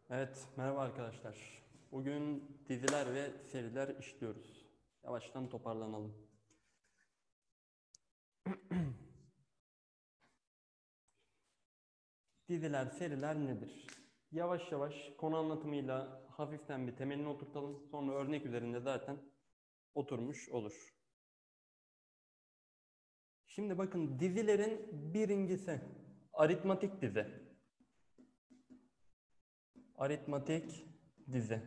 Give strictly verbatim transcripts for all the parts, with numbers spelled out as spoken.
Evet, merhaba arkadaşlar. Bugün diziler ve seriler işliyoruz. Yavaştan toparlanalım. Diziler, seriler nedir? Yavaş yavaş konu anlatımıyla hafiften bir temelini oturtalım. Sonra örnek üzerinde zaten oturmuş olur. Şimdi bakın dizilerin birincisi aritmatik dizi. Aritmatik dizi.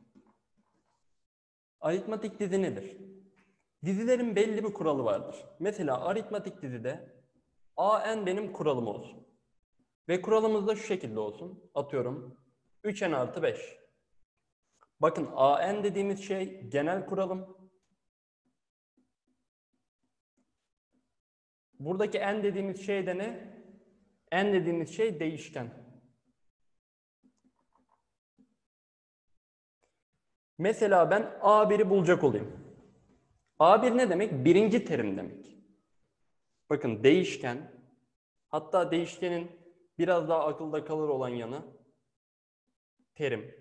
Aritmatik dizi nedir? Dizilerin belli bir kuralı vardır. Mesela aritmatik dizide A N benim kuralım olsun. Ve kuralımız da şu şekilde olsun. Atıyorum üç n artı beş. Bakın A N dediğimiz şey genel kuralım. Buradaki n dediğimiz şey de ne? N dediğimiz şey değişken. Mesela ben A bir'i bulacak olayım. A bir ne demek? Birinci terim demek. Bakın değişken, hatta değişkenin biraz daha akılda kalır olan yanı terim.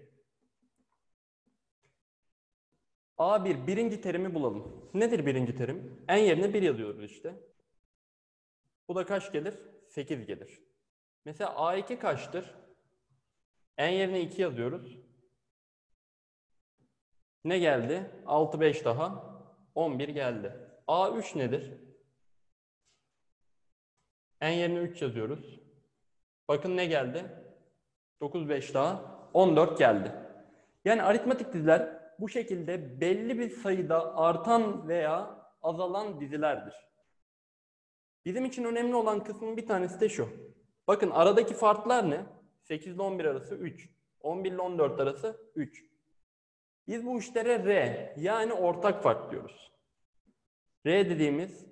A bir birinci terimi bulalım. Nedir birinci terim? N yerine bir yazıyoruz işte. Bu da kaç gelir? sekiz gelir. Mesela A iki kaçtır? N yerine iki yazıyoruz. Ne geldi? altı, beş daha. on bir geldi. A üç nedir? N yerine üç yazıyoruz. Bakın ne geldi? dokuz, beş daha. on dört geldi. Yani aritmatik diziler bu şekilde belli bir sayıda artan veya azalan dizilerdir. Bizim için önemli olan kısmın bir tanesi de şu. Bakın aradaki farklar ne? sekiz ile on bir arası üç. on bir ile on dört arası üç. Biz bu işlere R yani ortak fark diyoruz. R dediğimiz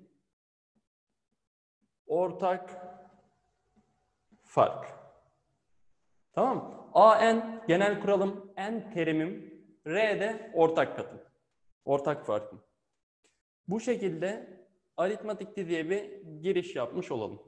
ortak fark. Tamam mı? A N genel kuralım, N terimim, R de ortak katım. Ortak farkım. Bu şekilde aritmatik diziye bir giriş yapmış olalım.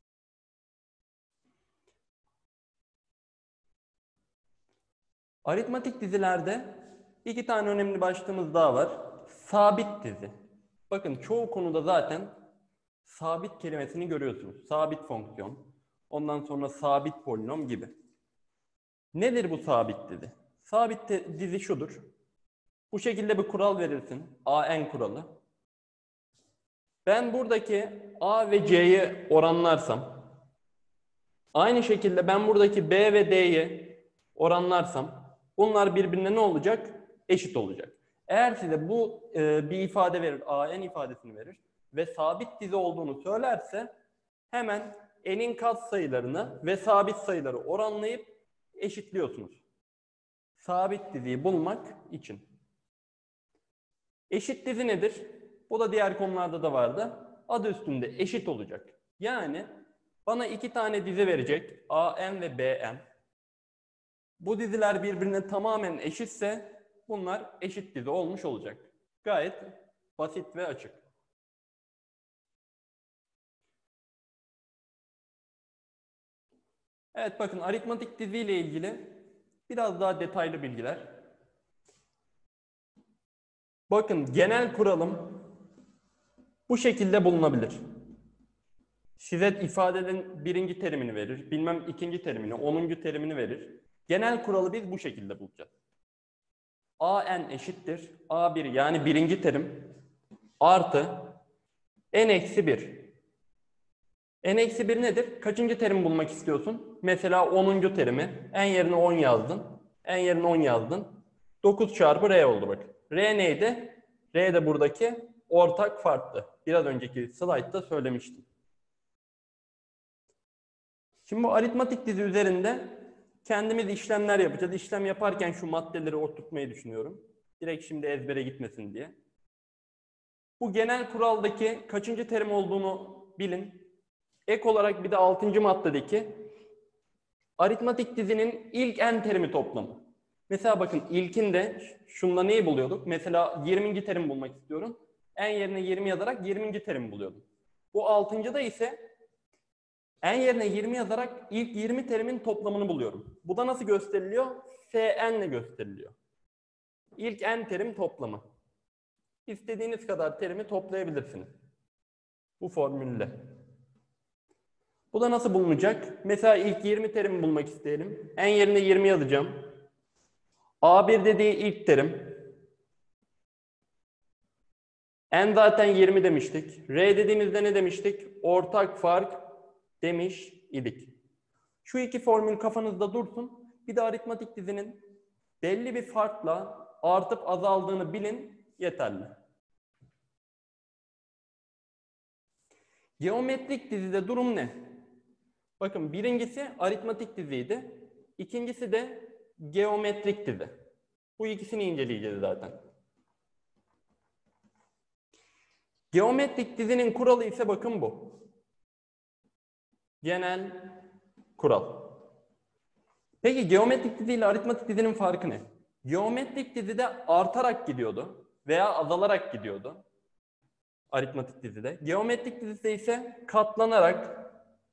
Aritmatik dizilerde iki tane önemli başlığımız daha var. Sabit dizi. Bakın çoğu konuda zaten sabit kelimesini görüyorsunuz. Sabit fonksiyon, ondan sonra sabit polinom gibi. Nedir bu sabit dizi? Sabit dizi şudur. Bu şekilde bir kural verilsin. A N kuralı. Ben buradaki A ve C'yi oranlarsam, aynı şekilde ben buradaki B ve D'yi oranlarsam, bunlar birbirine ne olacak? Eşit olacak. Eğer size bu e, bir ifade verir, A N ifadesini verir ve sabit dizi olduğunu söylerse hemen N'in katsayılarını ve sabit sayıları oranlayıp eşitliyorsunuz. Sabit diziyi bulmak için. Eşit dizi nedir? Bu da diğer konularda da vardı. Adı üstünde eşit olacak. Yani bana iki tane dizi verecek. A N ve B N. Bu diziler birbirine tamamen eşitse bunlar eşit dizi olmuş olacak. Gayet basit ve açık. Evet bakın aritmatik dizi ile ilgili biraz daha detaylı bilgiler. Bakın genel kuralım bu şekilde bulunabilir. Size ifadenin birinci terimini verir, bilmem ikinci terimini, onuncu terimini verir. Genel kuralı biz bu şekilde bulacağız. A N eşittir A bir yani birinci terim artı N eksi bir. N eksi bir nedir? Kaçıncı terim bulmak istiyorsun? Mesela onuncu terimi. N yerine on yazdın. N yerine on yazdın. dokuz çarpı R oldu bak. R neydi? R de buradaki ortak farktı. Biraz önceki slaytta söylemiştim. Şimdi bu aritmatik dizi üzerinde kendimiz işlemler yapacağız. İşlem yaparken şu maddeleri oturtmayı düşünüyorum. Direkt şimdi ezbere gitmesin diye. Bu genel kuraldaki kaçıncı terim olduğunu bilin. Ek olarak bir de altıncı maddedeki aritmatik dizinin ilk n terimi toplamı. Mesela bakın ilkinde şunda neyi buluyorduk? Mesela yirminci terim bulmak istiyorum. N yerine yirmi yazarak yirminci terim buluyordum. Bu altıncıda ise N yerine yirmi yazarak ilk yirmi terimin toplamını buluyorum. Bu da nasıl gösteriliyor? Sn ile gösteriliyor. İlk n terim toplamı. İstediğiniz kadar terimi toplayabilirsiniz. Bu formülle. Bu da nasıl bulunacak? Mesela ilk yirmi terimi bulmak isteyelim. N yerine yirmi yazacağım. A bir dediği ilk terim. N zaten yirmi demiştik. R dediğimizde ne demiştik? Ortak fark demiş idik. Şu iki formül kafanızda dursun. Bir de aritmatik dizinin belli bir farkla artıp azaldığını bilin, yeterli. Geometrik dizide durum ne? Bakın birincisi aritmatik diziydi. İkincisi de geometrik dizi. Bu ikisini inceleyeceğiz zaten. Geometrik dizinin kuralı ise bakın bu. Genel kural. Peki geometrik dizi ile aritmatik dizinin farkı ne? Geometrik dizide artarak gidiyordu veya azalarak gidiyordu. Aritmatik dizide. Geometrik dizide ise katlanarak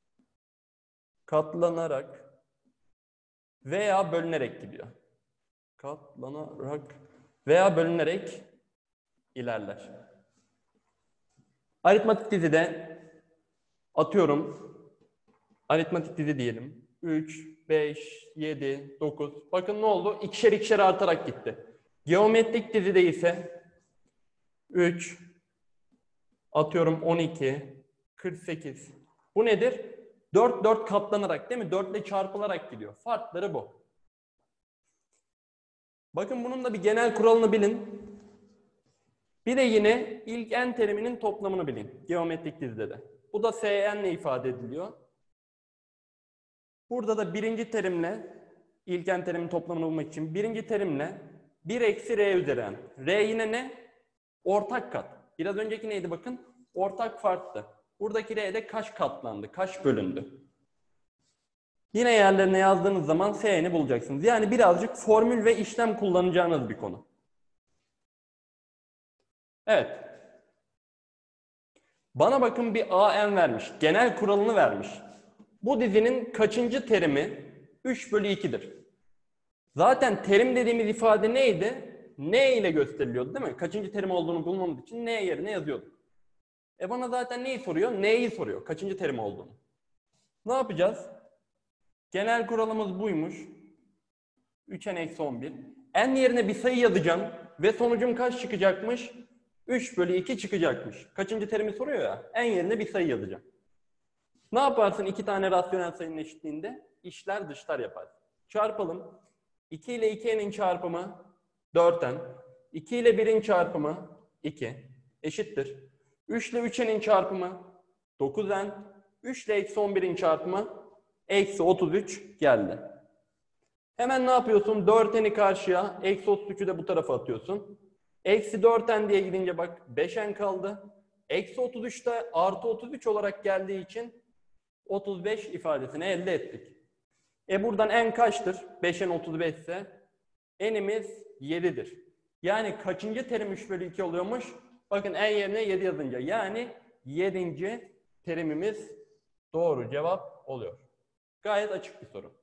katlanarak veya bölünerek gidiyor. Katlanarak veya bölünerek ilerler. Aritmatik dizide atıyorum aritmatik dizi diyelim. üç, beş, yedi, dokuz. Bakın ne oldu? İkişer ikişer artarak gitti. Geometrik dizide ise üç, atıyorum on iki, kırk sekiz. Bu nedir? dört, dört katlanarak değil mi? dört ile çarpılarak gidiyor. Farkları bu. Bakın bunun da bir genel kuralını bilin. Bir de yine ilk n teriminin toplamını bilin. Geometrik dizide de. Bu da Sn ile ifade ediliyor. Burada da birinci terimle ilk n terimin toplamını bulmak için birinci terimle bir eksi r üzeri n. R yine ne? Ortak kat. Biraz önceki neydi bakın? Ortak farktı. Buradaki r de kaç katlandı? Kaç bölündü? Yine yerlerine yazdığınız zaman S'ni bulacaksınız. Yani birazcık formül ve işlem kullanacağınız bir konu. Evet. Bana bakın bir A N vermiş. Genel kuralını vermiş. Bu dizinin kaçıncı terimi üç bölü iki'dir. Zaten terim dediğimiz ifade neydi? N ile gösteriliyordu değil mi? Kaçıncı terim olduğunu bulmamız için N yerine yazıyorduk. E bana zaten neyi soruyor? N'yi soruyor. Kaçıncı terim olduğunu. Ne yapacağız? Genel kuralımız buymuş. üç n eksi on bir. N yerine bir sayı yazacağım. Ve sonucum kaç çıkacakmış? üç bölü iki çıkacakmış. Kaçıncı terimi soruyor ya? N yerine bir sayı yazacağım. Ne yaparsın iki tane rasyonel sayının eşitliğinde? İşler dışlar yaparsın. Çarpalım. iki ile iki n'in çarpımı dört n. iki ile bir'in çarpımı iki. Eşittir. üç ile üç n'in çarpımı dokuz n. üç ile eksi on bir'in çarpımı eksi otuz üç geldi. Hemen ne yapıyorsun? dört n'i karşıya, eksi otuz üç'ü de bu tarafa atıyorsun. Eksi dört n diye gidince bak beş n kaldı. Eksi otuz üç de artı otuz üç olarak geldiği için otuz beş ifadesini elde ettik. E buradan n kaçtır? beş n otuz beş ise n'imiz yedi'dir. Yani kaçıncı terim üç bölü iki oluyormuş? Bakın n yerine yedi yazınca. Yani yedinci terimimiz doğru cevap oluyor. Gayet açık bir soru.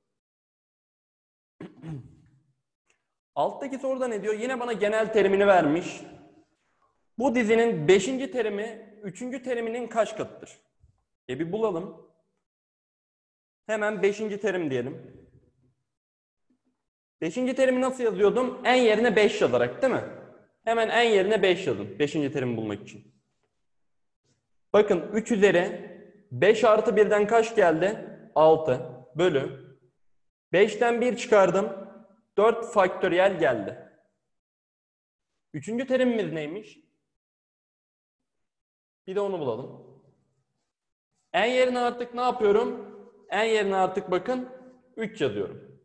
Alttaki soruda ne diyor? Yine bana genel terimini vermiş. Bu dizinin beşinci terimi üçüncü teriminin kaç katıdır? E bir bulalım. Hemen beşinci terim diyelim. beşinci terimi nasıl yazıyordum? N yerine beş yazarak değil mi? Hemen n yerine beş yazın. beşinci terimi bulmak için. Bakın üç üzeri beş artı bir'den kaç geldi? altı bölü. beşten bir çıkardım. dört faktöriyel geldi. Üçüncü terimimiz neymiş? Bir de onu bulalım. N yerine artık ne yapıyorum? N yerine artık bakın üç yazıyorum.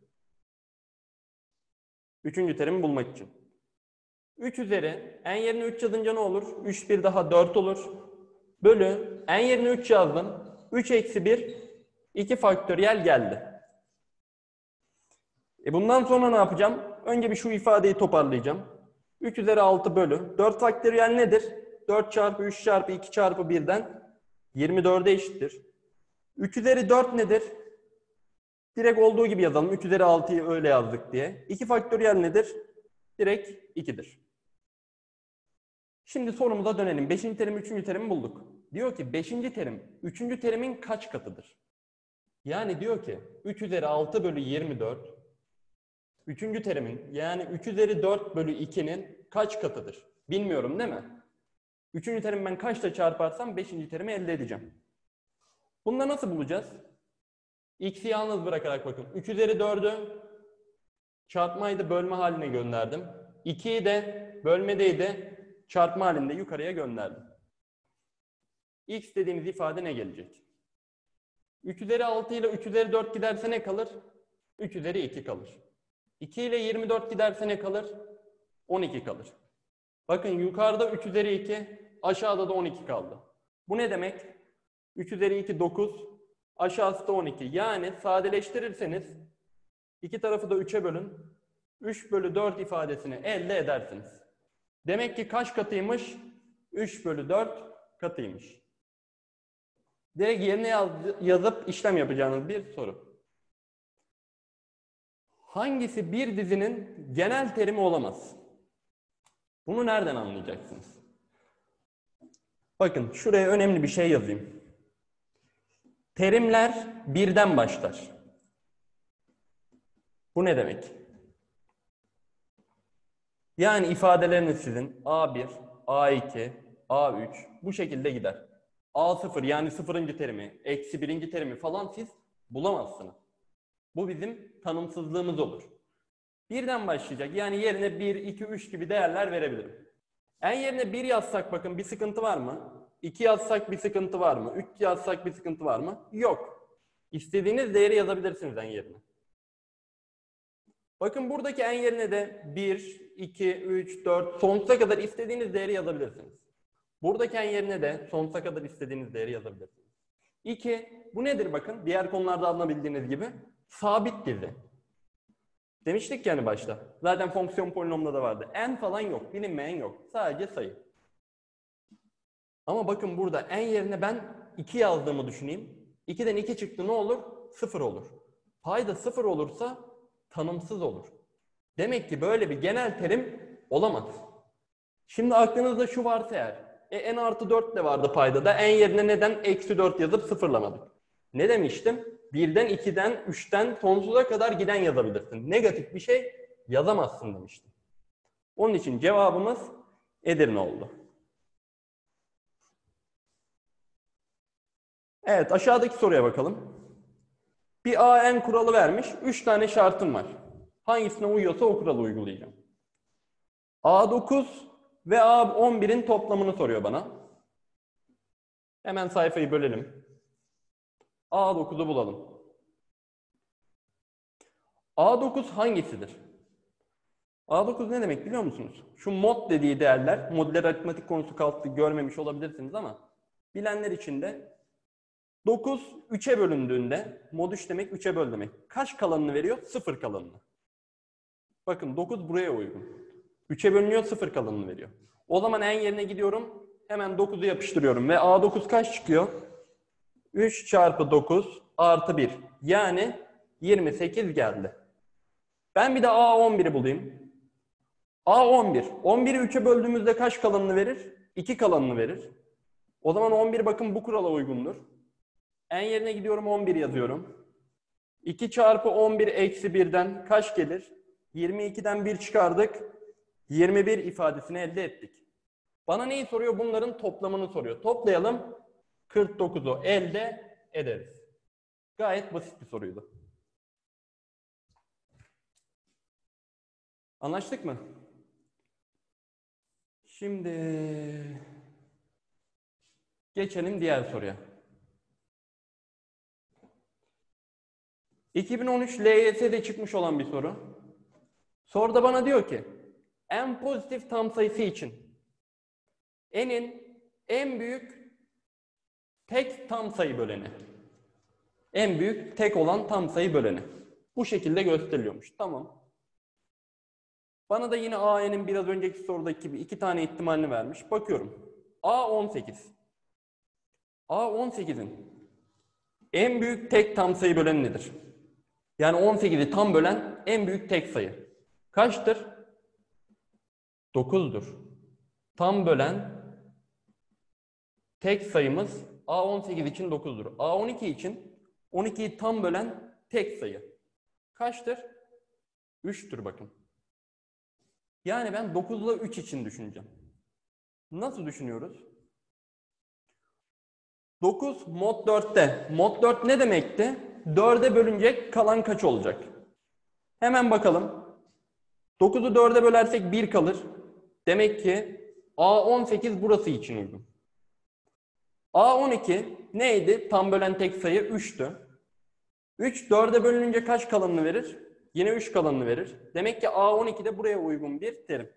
Üçüncü terimi bulmak için. üç üzeri n yerine üç yazınca ne olur? üç bir daha dört olur. Bölü n yerine üç yazdım. üç eksi bir iki faktöriyel geldi. E bundan sonra ne yapacağım? Önce bir şu ifadeyi toparlayacağım. üç üzeri altı bölü. dört faktöriyel nedir? dört çarpı üç çarpı iki çarpı bir'den yirmi dört'e eşittir. üç üzeri dört nedir? Direkt olduğu gibi yazalım. üç üzeri altıyı öyle yazdık diye. iki faktöriyel nedir? Direkt ikidir. Şimdi sorumuza dönelim. beşinci terim, üçüncü terimi bulduk. Diyor ki beşinci terim üçüncü terimin kaç katıdır? Yani diyor ki üç üzeri altı bölü yirmi dört üçüncü terimin yani üç üzeri dört bölü ikinin kaç katıdır? Bilmiyorum değil mi? üçüncü terimi ben kaçla çarparsam beşinci terimi elde edeceğim. Bunu da nasıl bulacağız? X'i yalnız bırakarak bakın. üç üzeri dördü çarpmaydı, bölme haline gönderdim. ikiyi de bölmedeydi, çarpma halinde yukarıya gönderdim. X dediğimiz ifade ne gelecek? üç üzeri altı ile üç üzeri dört giderse ne kalır? üç üzeri iki kalır. iki ile yirmi dört giderse ne kalır? on iki kalır. Bakın yukarıda üç üzeri iki, aşağıda da on iki kaldı. Bu ne demek? üç üzeri iki dokuz, aşağısı da on iki. Yani sadeleştirirseniz iki tarafı da üçe bölün. üç bölü dört ifadesini elde edersiniz. Demek ki kaç katıymış? üç bölü dört katıymış. Direkt yerine yaz, yazıp işlem yapacağınız bir soru. Hangisi bir dizinin genel terimi olamaz? Bunu nereden anlayacaksınız? Bakın şuraya önemli bir şey yazayım. Terimler birden başlar. Bu ne demek? Yani ifadeleriniz sizin A bir, A iki, A üç bu şekilde gider. A sıfır yani sıfırıncı terimi, eksi birinci terimi falan siz bulamazsınız. Bu bizim tanımsızlığımız olur. Birden başlayacak. Yani yerine bir, iki, üç gibi değerler verebilirim. En yerine bir yazsak bakın bir sıkıntı var mı? iki yazsak bir sıkıntı var mı? üç yazsak bir sıkıntı var mı? Yok. İstediğiniz değeri yazabilirsiniz en yerine. Bakın buradaki en yerine de bir, iki, üç, dört sonsuza kadar istediğiniz değeri yazabilirsiniz. Buradaki en yerine de sonsuza kadar istediğiniz değeri yazabilirsiniz. iki. Bu nedir bakın? Diğer konularda anlayabildiğiniz gibi sabit dizi. Demiştik yani başta. Zaten fonksiyon polinomda da vardı. En falan yok. Bilinmeyen yok. Sadece sayı. Ama bakın burada en yerine ben iki yazdığımı düşüneyim. ikiden iki çıktı ne olur? sıfır olur. Payda sıfır olursa tanımsız olur. Demek ki böyle bir genel terim olamaz. Şimdi aklınızda şu varsa eğer. E, n artı dört de vardı payda da. En yerine neden eksi dört yazıp sıfırlamadık? Ne demiştim? birden, ikiden, üçten sonsuza kadar giden yazabilirsin. Negatif bir şey yazamazsın demiştim. Onun için cevabımız Edirne oldu. Evet, aşağıdaki soruya bakalım. Bir A N kuralı vermiş. üç tane şartım var. Hangisine uyuyorsa o kuralı uygulayacağım. A dokuz ve A on birin toplamını soruyor bana. Hemen sayfayı bölelim. A dokuzu bulalım. A dokuz hangisidir? A dokuz ne demek biliyor musunuz? Şu mod dediği değerler, modüler aritmetik konusu kalktı görmemiş olabilirsiniz ama bilenler için de dokuz üçe bölündüğünde, mod üç demek üçe böl demek. Kaç kalanını veriyor? sıfır kalanını. Bakın dokuz buraya uygun. üçe bölünüyor, sıfır kalanını veriyor. O zaman en yerine gidiyorum, hemen dokuzu yapıştırıyorum ve A dokuz kaç çıkıyor? üç çarpı dokuz artı bir. Yani yirmi sekiz geldi. Ben bir de A on biri bulayım. A on bir. on biri üçe böldüğümüzde kaç kalanını verir? iki kalanını verir. O zaman on bir bakın bu kurala uygundur. En yerine gidiyorum on bir yazıyorum. iki çarpı on bir eksi birden kaç gelir? yirmi ikiden bir çıkardık. yirmi bir ifadesini elde ettik. Bana neyi soruyor? Bunların toplamını soruyor. Toplayalım. kırk dokuzu elde ederiz. Gayet basit bir soruydu. Anlaştık mı? Şimdi geçelim diğer soruya. iki bin on üç L Y S'de çıkmış olan bir soru. Soruda bana diyor ki en pozitif tam sayısı için n'in en büyük tek tam sayı böleni. En büyük tek olan tam sayı böleni. Bu şekilde gösteriliyormuş. Tamam. Bana da yine A N'in biraz önceki sorudaki gibi iki tane ihtimalini vermiş. Bakıyorum. A on sekiz. A on sekizin en büyük tek tam sayı böleni nedir? Yani on sekizi tam bölen en büyük tek sayı. Kaçtır? dokuzdur. Tam bölen tek sayımız A on sekiz için dokuzdur. A on iki için on ikiyi tam bölen tek sayı. Kaçtır? üçtür bakın. Yani ben dokuz ile üç için düşüneceğim. Nasıl düşünüyoruz? dokuz mod dörtte. Mod dört ne demekti? dörde bölünecek kalan kaç olacak? Hemen bakalım. dokuzu dörde bölersek bir kalır. Demek ki A on sekiz burası için uygun. A on iki neydi? Tam bölen tek sayı üçtü. üç dörde bölününce kaç kalanını verir? Yine üç kalanını verir. Demek ki A on iki de buraya uygun bir terim.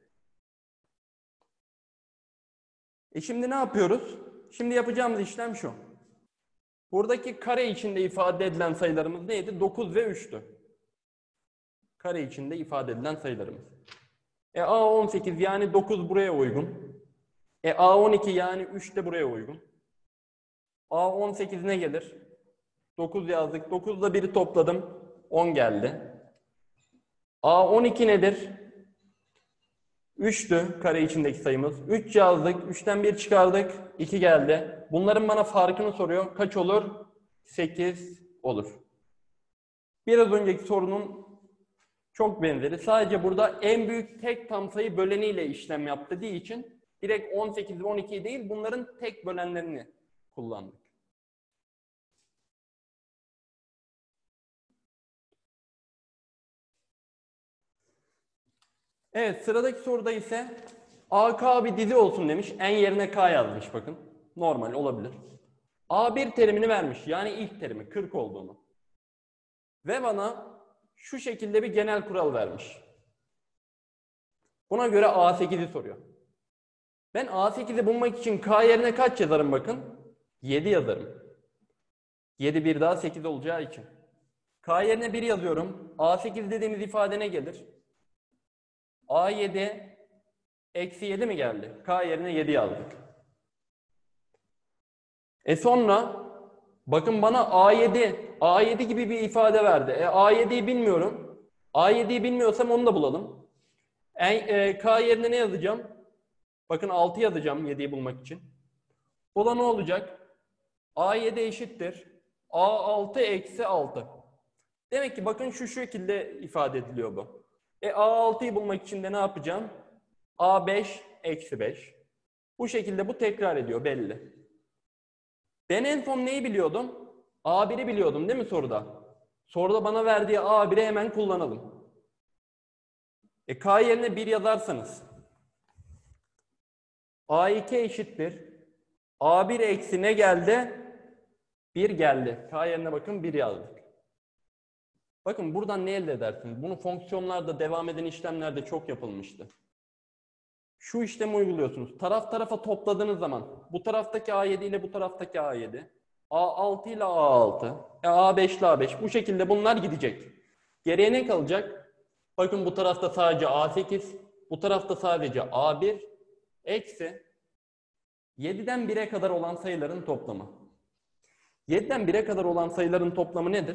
E şimdi ne yapıyoruz? Şimdi yapacağımız işlem şu. Buradaki kare içinde ifade edilen sayılarımız neydi? dokuz ve üçtü. Kare içinde ifade edilen sayılarımız. E A on sekiz yani dokuz buraya uygun. E A on iki yani üç de buraya uygun. A on sekiz ne gelir? dokuz yazdık. dokuzla biri topladım. on geldi. A on iki nedir? üçtü kare içindeki sayımız. üç yazdık. üçten bir çıkardık. iki geldi. Bunların bana farkını soruyor. Kaç olur? sekiz olur. Biraz önceki sorunun çok benzeri. Sadece burada en büyük tek tam sayı böleniyle işlem yap dediği için direkt on sekiz ve on ikiyi değil bunların tek bölenlerini kullandık. Evet, sıradaki soruda ise A K bir dizi olsun demiş. En yerine K yazmış bakın. Normal olabilir. A bir terimini vermiş. Yani ilk terimi kırk olduğunu. Ve bana şu şekilde bir genel kural vermiş. Buna göre A sekizi soruyor. Ben A sekizi bulmak için K yerine kaç yazarım bakın? yedi yazarım. yedi bir daha sekiz olacağı için. K yerine bir yazıyorum. A sekiz dediğimiz ifade ne gelir? A yedi eksi yedi mi geldi? K yerine yedi yazdık. E sonra bakın bana A yedi, A yedi gibi bir ifade verdi. E A yediyi bilmiyorum. A yediyi bilmiyorsam onu da bulalım. E, e, K yerine ne yazacağım? Bakın altı yazacağım yediyi bulmak için. O da ne olacak? A yedi eşittir. A altı eksi altı. Demek ki bakın şu şekilde ifade ediliyor bu. E A altıyı bulmak için de ne yapacağım? A beş eksi beş. Bu şekilde bu tekrar ediyor belli. Ben en son neyi biliyordum? A biri biliyordum değil mi soruda? Soruda bana verdiği A biri hemen kullanalım. E K yerine bir yazarsanız A iki eşittir. A bir eksi ne geldi? bir geldi. K yerine bakın bir yazdık. Bakın buradan ne elde edersiniz? Bunu fonksiyonlarda devam eden işlemlerde çok yapılmıştı. Şu işlemi uyguluyorsunuz. Taraf tarafa topladığınız zaman bu taraftaki A yedi ile bu taraftaki A yedi, A altı ile A altı, A beş ile A beş bu şekilde bunlar gidecek. Geriye ne kalacak? Bakın bu tarafta sadece A sekiz, bu tarafta sadece A bir eksi yediden bire kadar olan sayıların toplamı. yediden bire kadar olan sayıların toplamı nedir?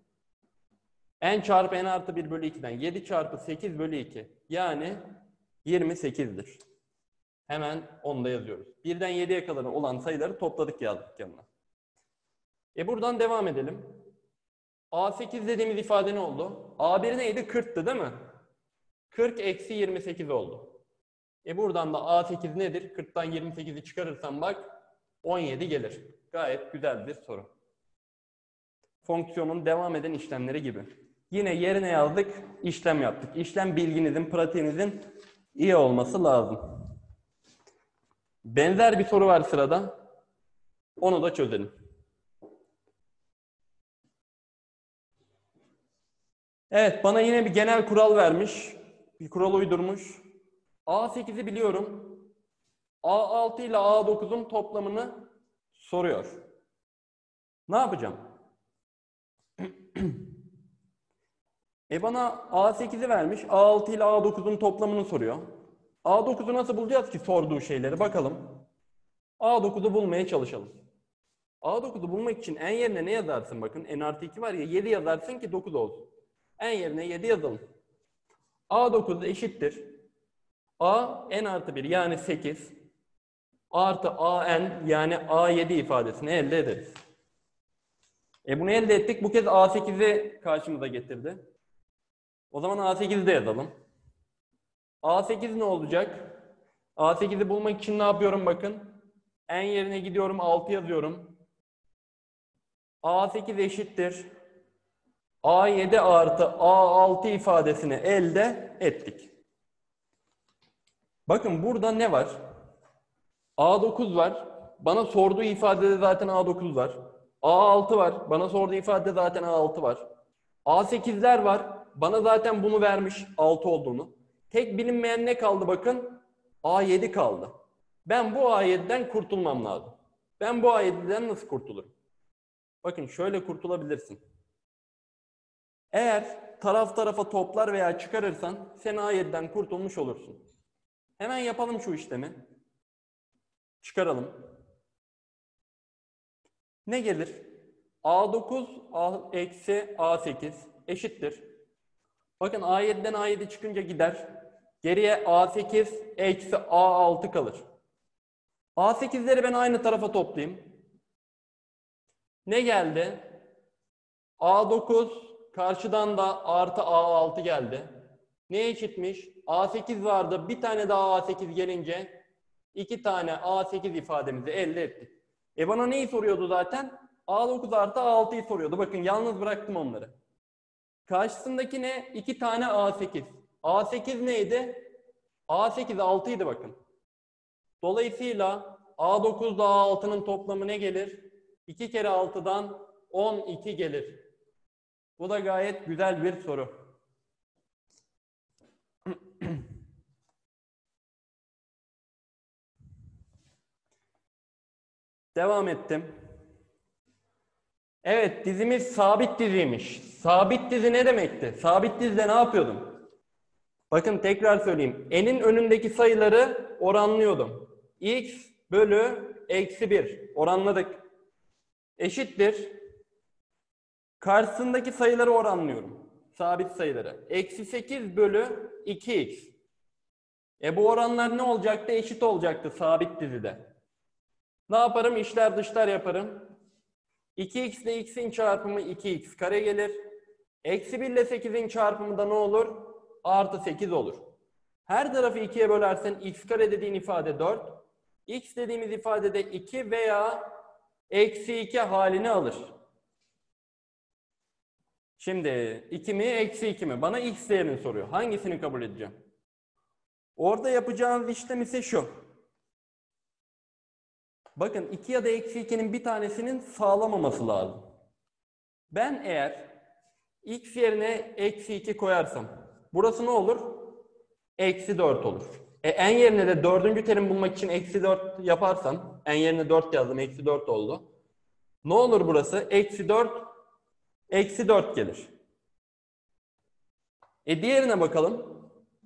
N çarpı N artı bir bölü iki'den yedi çarpı sekiz bölü iki. Yani yirmi sekiz'dir. Hemen onu da yazıyoruz. birden yediye kadar olan sayıları topladık yazdık yanına. E buradan devam edelim. A sekiz dediğimiz ifade ne oldu? A bir neydi? kırk'tı değil mi? kırk eksi yirmi sekiz oldu. E buradan da A sekiz nedir? kırk'tan yirmi sekiz'i çıkarırsam bak on yedi gelir. Gayet güzel bir soru. Fonksiyonun devam eden işlemleri gibi. Yine yerine yazdık, işlem yaptık. İşlem bilginizin, pratiğinizin iyi olması lazım. Benzer bir soru var sırada. Onu da çözelim. Evet, bana yine bir genel kural vermiş. Bir kural uydurmuş. A sekiz'i biliyorum. A altı ile A dokuz'un toplamını soruyor. Ne yapacağım? E bana A sekiz'i vermiş. A altı ile A dokuz'un toplamını soruyor. A dokuz'u nasıl bulacağız ki sorduğu şeyleri? Bakalım. A dokuz'u bulmaya çalışalım. A dokuz'u bulmak için n yerine ne yazarsın bakın? N artı iki var ya yedi yazarsın ki dokuz olsun. n yerine yedi yazalım. a dokuz eşittir. A n artı bir yani sekiz artı an yani a yedi ifadesini elde ederiz. E bunu elde ettik. Bu kez a sekizi karşımıza getirdi. O zaman a sekizi de yazalım. a sekiz ne olacak? a sekizi bulmak için ne yapıyorum bakın. N yerine gidiyorum altı yazıyorum. a sekiz eşittir. a yedi artı a altı ifadesini elde ettik. Bakın burada ne var? a dokuz var. Bana sorduğu ifadede zaten a dokuz var. a altı var. Bana sorduğu ifadede zaten a altı var. a sekizler var. Bana zaten bunu vermiş altı olduğunu. Tek bilinmeyen ne kaldı bakın? a yedi kaldı. Ben bu a yediden kurtulmam lazım. Ben bu a yediden nasıl kurtulurum? Bakın şöyle kurtulabilirsin. Eğer taraf tarafa toplar veya çıkarırsan sen a yediden kurtulmuş olursun. Hemen yapalım şu işlemi. Çıkaralım. Ne gelir? a dokuz eksi a sekiz eşittir. Bakın a yediden a yedi çıkınca gider. Geriye a sekiz eksi a altı kalır. a sekizleri ben aynı tarafa toplayayım. Ne geldi? a dokuz karşıdan da artı a altı geldi. Ne eşitmiş? a sekiz vardı. Bir tane daha a sekiz gelince iki tane a sekiz ifademizi elde ettik. E bana neyi soruyordu zaten? a dokuz artı a altıyı soruyordu. Bakın yalnız bıraktım onları. Karşısındaki ne? iki tane a sekiz. a sekiz neydi? a sekiz altıydı bakın. Dolayısıyla a dokuz ile a altının toplamı ne gelir? iki kere altıdan on iki gelir. Bu da gayet güzel bir soru. Devam ettim. Evet, dizimiz sabit diziymiş. Sabit dizi ne demekti? Sabit dizide ne yapıyordum? Bakın tekrar söyleyeyim. N'in önündeki sayıları oranlıyordum. X bölü eksi bir. Oranladık. Eşittir. Karşısındaki sayıları oranlıyorum. Sabit sayıları. Eksi sekiz bölü iki x. E bu oranlar ne olacaktı? Eşit olacaktı sabit dizide. Ne yaparım? İçler dışlar yaparım. iki x ile x'in çarpımı iki x kare gelir. Eksi bir ile sekizin çarpımı da ne olur? Artı sekiz olur. Her tarafı ikiye bölersen x kare dediğin ifade dört. X dediğimiz ifade de iki veya eksi iki halini alır. Şimdi iki mi eksi iki mi? Bana x değerini soruyor. Hangisini kabul edeceğim? Orada yapacağımız işlem ise şu. Bakın iki ya da eksi ikinin bir tanesinin sağlamaması lazım. Ben eğer x yerine eksi iki koyarsam burası ne olur? Eksi dört olur. E, n yerine de dördüncü terim bulmak için eksi dört yaparsam, n yerine dört yazdım, eksi dört oldu. Ne olur burası? Eksi dört, eksi dört gelir. E diğerine bakalım.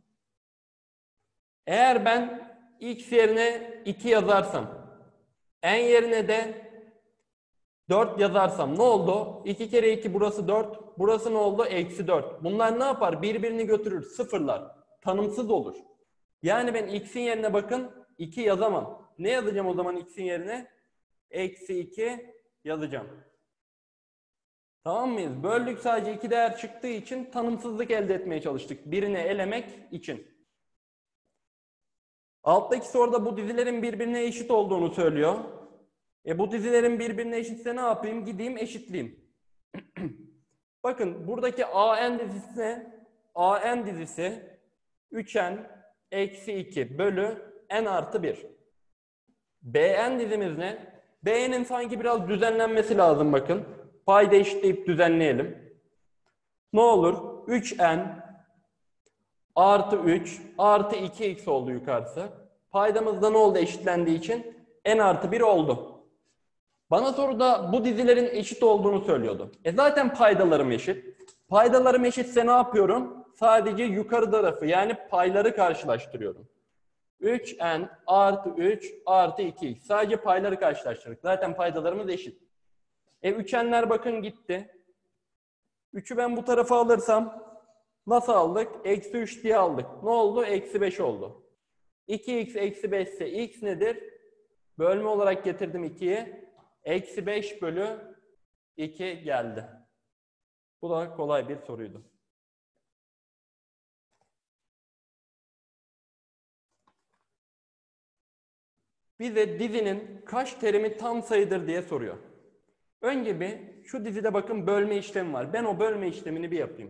Eğer ben x yerine iki yazarsam, n yerine de dört yazarsam ne oldu? iki kere iki burası dört. Burası ne oldu? Eksi dört. Bunlar ne yapar? Birbirini götürür. Sıfırlar. Tanımsız olur. Yani ben x'in yerine bakın iki yazamam. Ne yazacağım o zaman x'in yerine? Eksi iki yazacağım. Tamam mıyız? Böldük, sadece iki değer çıktığı için tanımsızlık elde etmeye çalıştık. Birini elemek için. Alttaki soruda bu dizilerin birbirine eşit olduğunu söylüyor. E bu dizilerin birbirine eşitse ne yapayım? Gideyim eşitleyeyim. Bakın buradaki A N dizisi ne? A N dizisi üç n eksi iki bölü n artı bir. B N dizimiz ne? B N'in sanki biraz düzenlenmesi lazım bakın. Payda eşitleyip düzenleyelim. Ne olur? üç n artı üç artı iki x oldu yukarısı. Paydamızda ne oldu eşitlendiği için? N artı bir oldu. Bana soruda bu dizilerin eşit olduğunu söylüyordu. E zaten paydalarım eşit. Paydalarım eşitse ne yapıyorum? Sadece yukarı tarafı yani payları karşılaştırıyorum. üç n artı üç artı iki x. Sadece payları karşılaştırdık. Zaten paydalarımız eşit. E üç n'ler bakın gitti. üçü ben bu tarafa alırsam nasıl aldık? Eksi üç diye aldık. Ne oldu? Eksi beş oldu. iki x eksi beş ise x nedir? Bölme olarak getirdim ikiyi. Eksi beş bölü iki geldi. Bu da kolay bir soruydu. Bize dizinin kaç terimi tam sayıdır diye soruyor. Önce bir şu dizide bakın bölme işlemi var. Ben o bölme işlemini bir yapayım.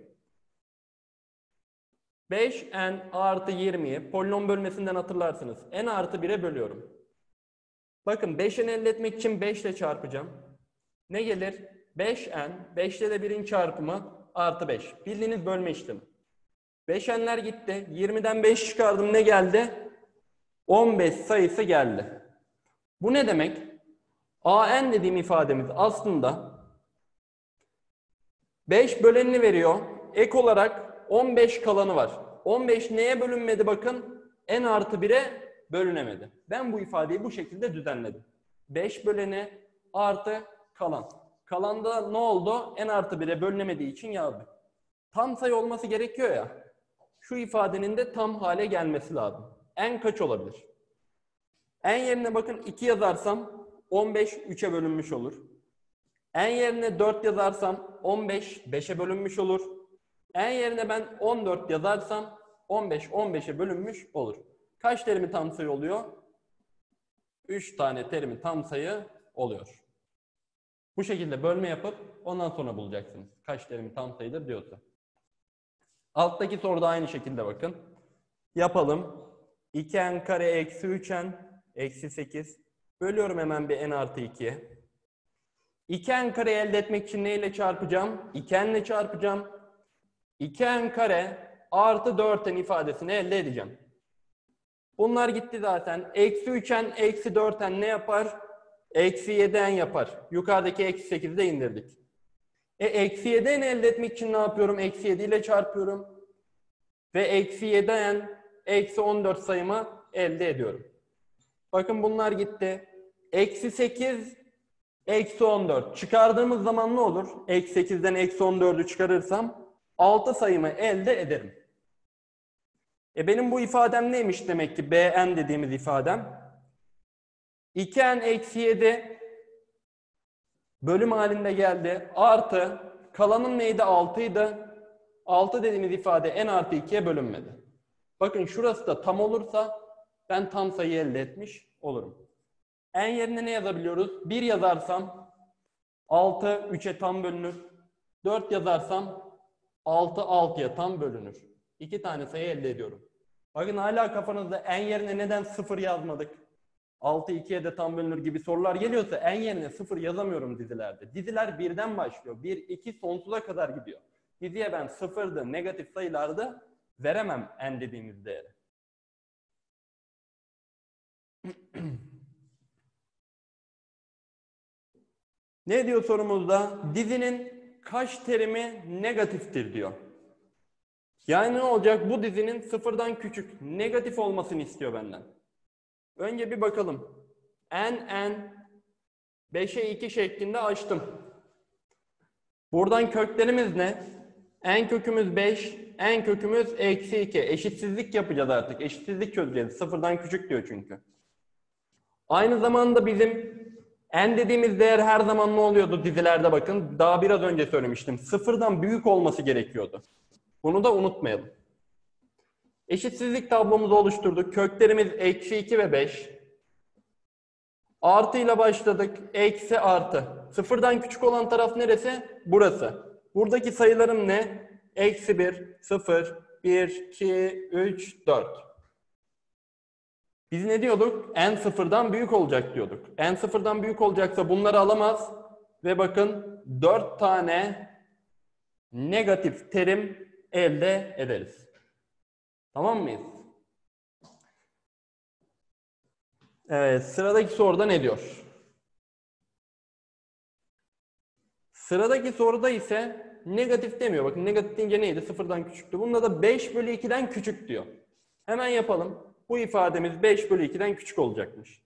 beş n artı yirmiyi polinom bölmesinden hatırlarsınız. N artı bire bölüyorum. Bakın beş n elde etmek için beş ile çarpacağım. Ne gelir? beş n, beş ile de birin çarpımı artı beş. Bildiğiniz bölme işlemi. beş n'ler gitti. yirmiden beş çıkardım. Ne geldi? on beş sayısı geldi. Bu ne demek? A N dediğim ifademiz aslında beş bölenini veriyor. Ek olarak on beş kalanı var. on beş neye bölünmedi bakın? N artı bire bölünemedi. Ben bu ifadeyi bu şekilde düzenledim. beş böleni artı kalan. Kalanda ne oldu? N artı bire bölünemediği için yazdık. Tam sayı olması gerekiyor ya. Şu ifadenin de tam hale gelmesi lazım. N kaç olabilir? N yerine bakın iki yazarsam on beş üçe bölünmüş olur. N yerine dört yazarsam on beş beşe bölünmüş olur. N yerine ben on dört yazarsam on beş on beşe bölünmüş olur. Kaç terimi tam sayı oluyor? üç tane terimi tam sayı oluyor. Bu şekilde bölme yapıp ondan sonra bulacaksınız. Kaç terimi tam sayıdır diyorsa. Alttaki soruda aynı şekilde bakın. Yapalım. iki n kare eksi üç n eksi sekiz. Bölüyorum hemen bir n artı ikiye. iki n kare elde etmek için neyle çarpacağım? iki n ile çarpacağım. iki n kare artı dört n ifadesini elde edeceğim. Bunlar gitti zaten. Eksi üç n eksi dört n ne yapar? Eksi yedi n yapar. Yukarıdaki eksi sekizi de indirdik. E eksi yedi n elde etmek için ne yapıyorum? Eksi yedi ile çarpıyorum. Ve eksi yedi n eksi on dört sayımı elde ediyorum. Bakın bunlar gitti. Eksi sekiz eksi on dört. Çıkardığımız zaman ne olur? Eksi sekizden eksi on dördü çıkarırsam altı sayımı elde ederim. E benim bu ifadem neymiş demek ki? B N dediğimiz ifadem. iki n eksi yedi bölüm halinde geldi. Artı kalanım neydi? altıydı. altı dediğimiz ifade n artı ikiye bölünmedi. Bakın şurası da tam olursa ben tam sayı elde etmiş olurum. N yerine ne yazabiliyoruz? bir yazarsam altı üçe tam bölünür. dört yazarsam altı altıya tam bölünür. iki tane sayı elde ediyorum. Bakın hala kafanızda n yerine neden sıfır yazmadık? altı ikiye de tam bölünür gibi sorular geliyorsa n yerine sıfır yazamıyorum dizilerde. Diziler birden başlıyor. bir, iki sonsuza kadar gidiyor. Diziye ben sıfırdı, negatif sayılarda veremem n dediğimiz değeri. Ne diyor sorumuzda? Dizinin kaç terimi negatiftir diyor. Yani ne olacak? Bu dizinin sıfırdan küçük, negatif olmasını istiyor benden. Önce bir bakalım. N, n, beşe iki şeklinde açtım. Buradan köklerimiz ne? N kökümüz beş, n kökümüz eksi iki. Eşitsizlik yapacağız artık. Eşitsizlik çözeceğiz. Sıfırdan küçük diyor çünkü. Aynı zamanda bizim n dediğimiz değer her zaman ne oluyordu dizilerde bakın. Daha biraz önce söylemiştim. Sıfırdan büyük olması gerekiyordu. Bunu da unutmayalım. Eşitsizlik tablomuzu oluşturduk. Köklerimiz eksi iki ve beş. Artı ile başladık. Eksi artı. Sıfırdan küçük olan taraf neresi? Burası. Buradaki sayılarım ne? Eksi bir, sıfır, bir, iki, üç, dört. Biz ne diyorduk? N sıfırdan büyük olacak diyorduk. N sıfırdan büyük olacaksa bunları alamaz. Ve bakın dört tane negatif terim elde ederiz. Tamam mıyız? Evet, sıradaki soruda ne diyor? Sıradaki soruda ise negatif demiyor. Bakın negatif deyince neydi? Sıfırdan küçüktü. Bunda da beş bölü ikiden küçük diyor. Hemen yapalım. Bu ifademiz beş bölü ikiden küçük olacakmış.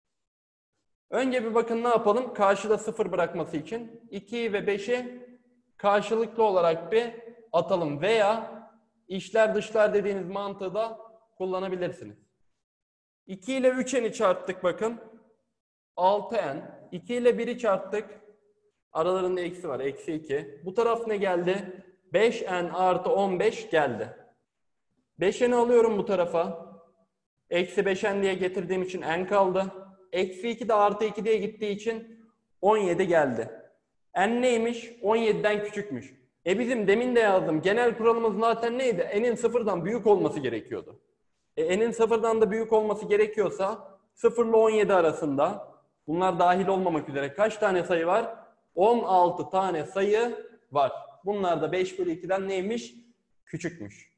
Önce bir bakın ne yapalım? Karşıda sıfır bırakması için ikiyi ve beşi karşılıklı olarak bir atalım veya içler dışlar dediğiniz mantığı da kullanabilirsiniz. iki ile üç n'i çarptık bakın. altı n. iki ile bir'i çarptık. Aralarında eksi var. Eksi iki. Bu taraf ne geldi? beş n artı on beş geldi. beş n'i alıyorum bu tarafa. Eksi beş n diye getirdiğim için n kaldı. Eksi iki de artı iki diye gittiği için on yedi geldi. N neymiş? on yediden küçükmüş. E bizim demin de yazdım. Genel kuralımız zaten neydi? N'in sıfırdan büyük olması gerekiyordu. E n'in sıfırdan da büyük olması gerekiyorsa sıfır ile on yedi arasında, bunlar dahil olmamak üzere kaç tane sayı var? on altı tane sayı var. Bunlar da beş bölü iki'den neymiş? Küçükmüş.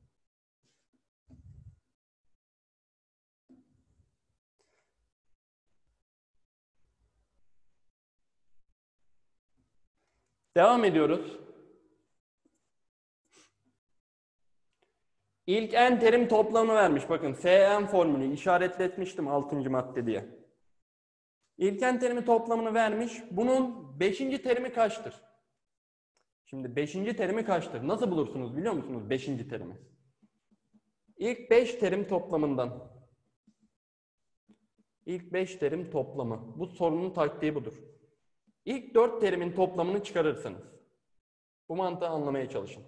Devam ediyoruz. İlk n terim toplamı vermiş. Bakın S N formülü işaretletmiştim altıncı madde diye. İlk n terimi toplamını vermiş. Bunun beşinci terimi kaçtır? Şimdi beşinci terimi kaçtır? Nasıl bulursunuz biliyor musunuz beşinci terimi? İlk beş terim toplamından. İlk beş terim toplamı. Bu sorunun taktiği budur. İlk dört terimin toplamını çıkarırsanız. Bu mantığı anlamaya çalışın.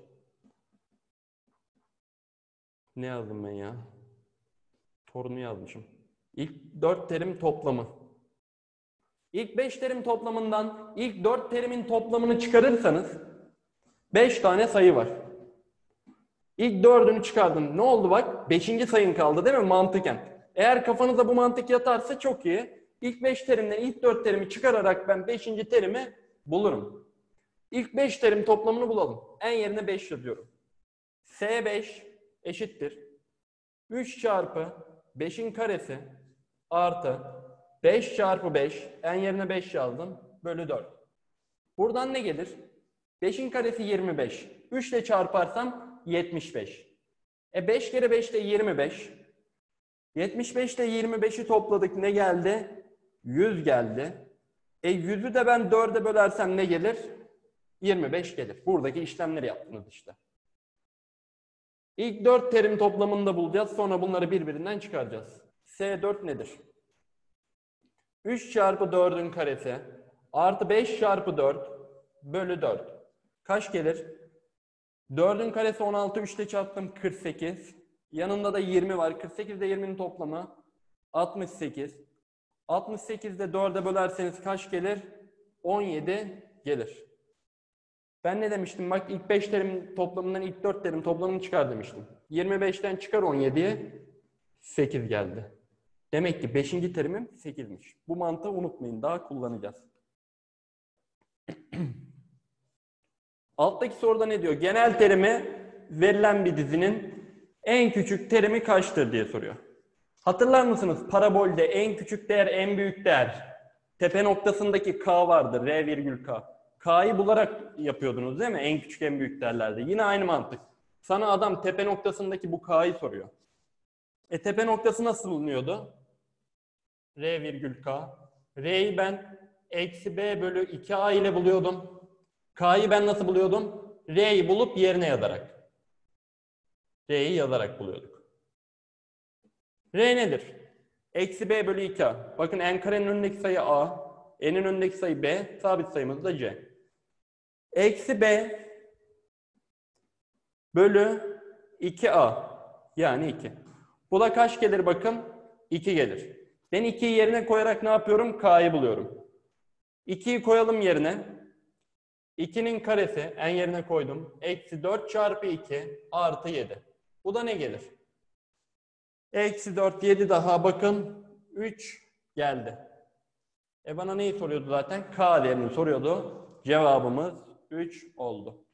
Ne yazdım ben ya? Torunu yazmışım. İlk dört terim toplamı. İlk beş terim toplamından ilk dört terimin toplamını çıkarırsanız beş tane sayı var. İlk dördünü çıkardım. Ne oldu bak? beşinci sayın kaldı değil mi mantıken? Eğer kafanıza bu mantık yatarsa çok iyi. İlk beş terimden ilk dört terimi çıkararak ben beşinci terimi bulurum. İlk beş terim toplamını bulalım. En yerine beş yazıyorum. S beş eşittir. üç çarpı beşin karesi artı beş çarpı beş, en yerine beş yazdım, bölü dört. Buradan ne gelir? beşin karesi yirmi beş. üç ile çarparsam yetmiş beş. E beş kere beş de yirmi beş. yetmiş beş ile yirmi beşi topladık, ne geldi? yüz geldi. E yüzü de ben dörde bölersem ne gelir? yirmi beş gelir. Buradaki işlemleri yaptınız işte. İlk dört terim toplamını da bulacağız. Sonra bunları birbirinden çıkaracağız. S dört nedir? üç çarpı dördün karesi artı beş çarpı dört bölü dört. Kaç gelir? dördün karesi on altı, üç ile çarptım kırk sekiz. Yanında da yirmi var. kırk sekiz ile yirminin toplamı altmış sekiz. altmış sekiz ile dörde bölerseniz kaç gelir? on yedi gelir. Ben ne demiştim? Bak ilk beş terim toplamından ilk dört terim toplamını çıkar demiştim. yirmi beşten çıkar on yediye sekiz geldi. Demek ki beşinci terimim sekizmiş. Bu mantığı unutmayın. Daha kullanacağız. Alttaki soruda ne diyor? Genel terimi verilen bir dizinin en küçük terimi kaçtır diye soruyor. Hatırlar mısınız? Parabolde en küçük değer en büyük değer. Tepe noktasındaki K vardır. R virgül K. K'yı bularak yapıyordunuz değil mi? En küçük en büyük değerlerde. Yine aynı mantık. Sana adam tepe noktasındaki bu K'yı soruyor. E tepe noktası nasıl bulunuyordu? R virgül K. R'yi ben eksi B bölü iki A ile buluyordum. K'yı ben nasıl buluyordum? R'yi bulup yerine yazarak. R'yi yazarak buluyorduk. R nedir? Eksi B bölü iki A. Bakın n karenin önündeki sayı A. N'in önündeki sayı B. Sabit sayımız da C. Eksi B bölü iki A. Yani iki. Bu da kaç gelir bakın? iki gelir. Ben ikiyi yerine koyarak ne yapıyorum? K'yı buluyorum. ikiyi koyalım yerine. ikinin karesi en yerine koydum. Eksi dört çarpı iki artı yedi. Bu da ne gelir? Eksi dört, yedi daha bakın. üç geldi. E bana neyi soruyordu zaten? K değerini soruyordu. Cevabımız üç oldu.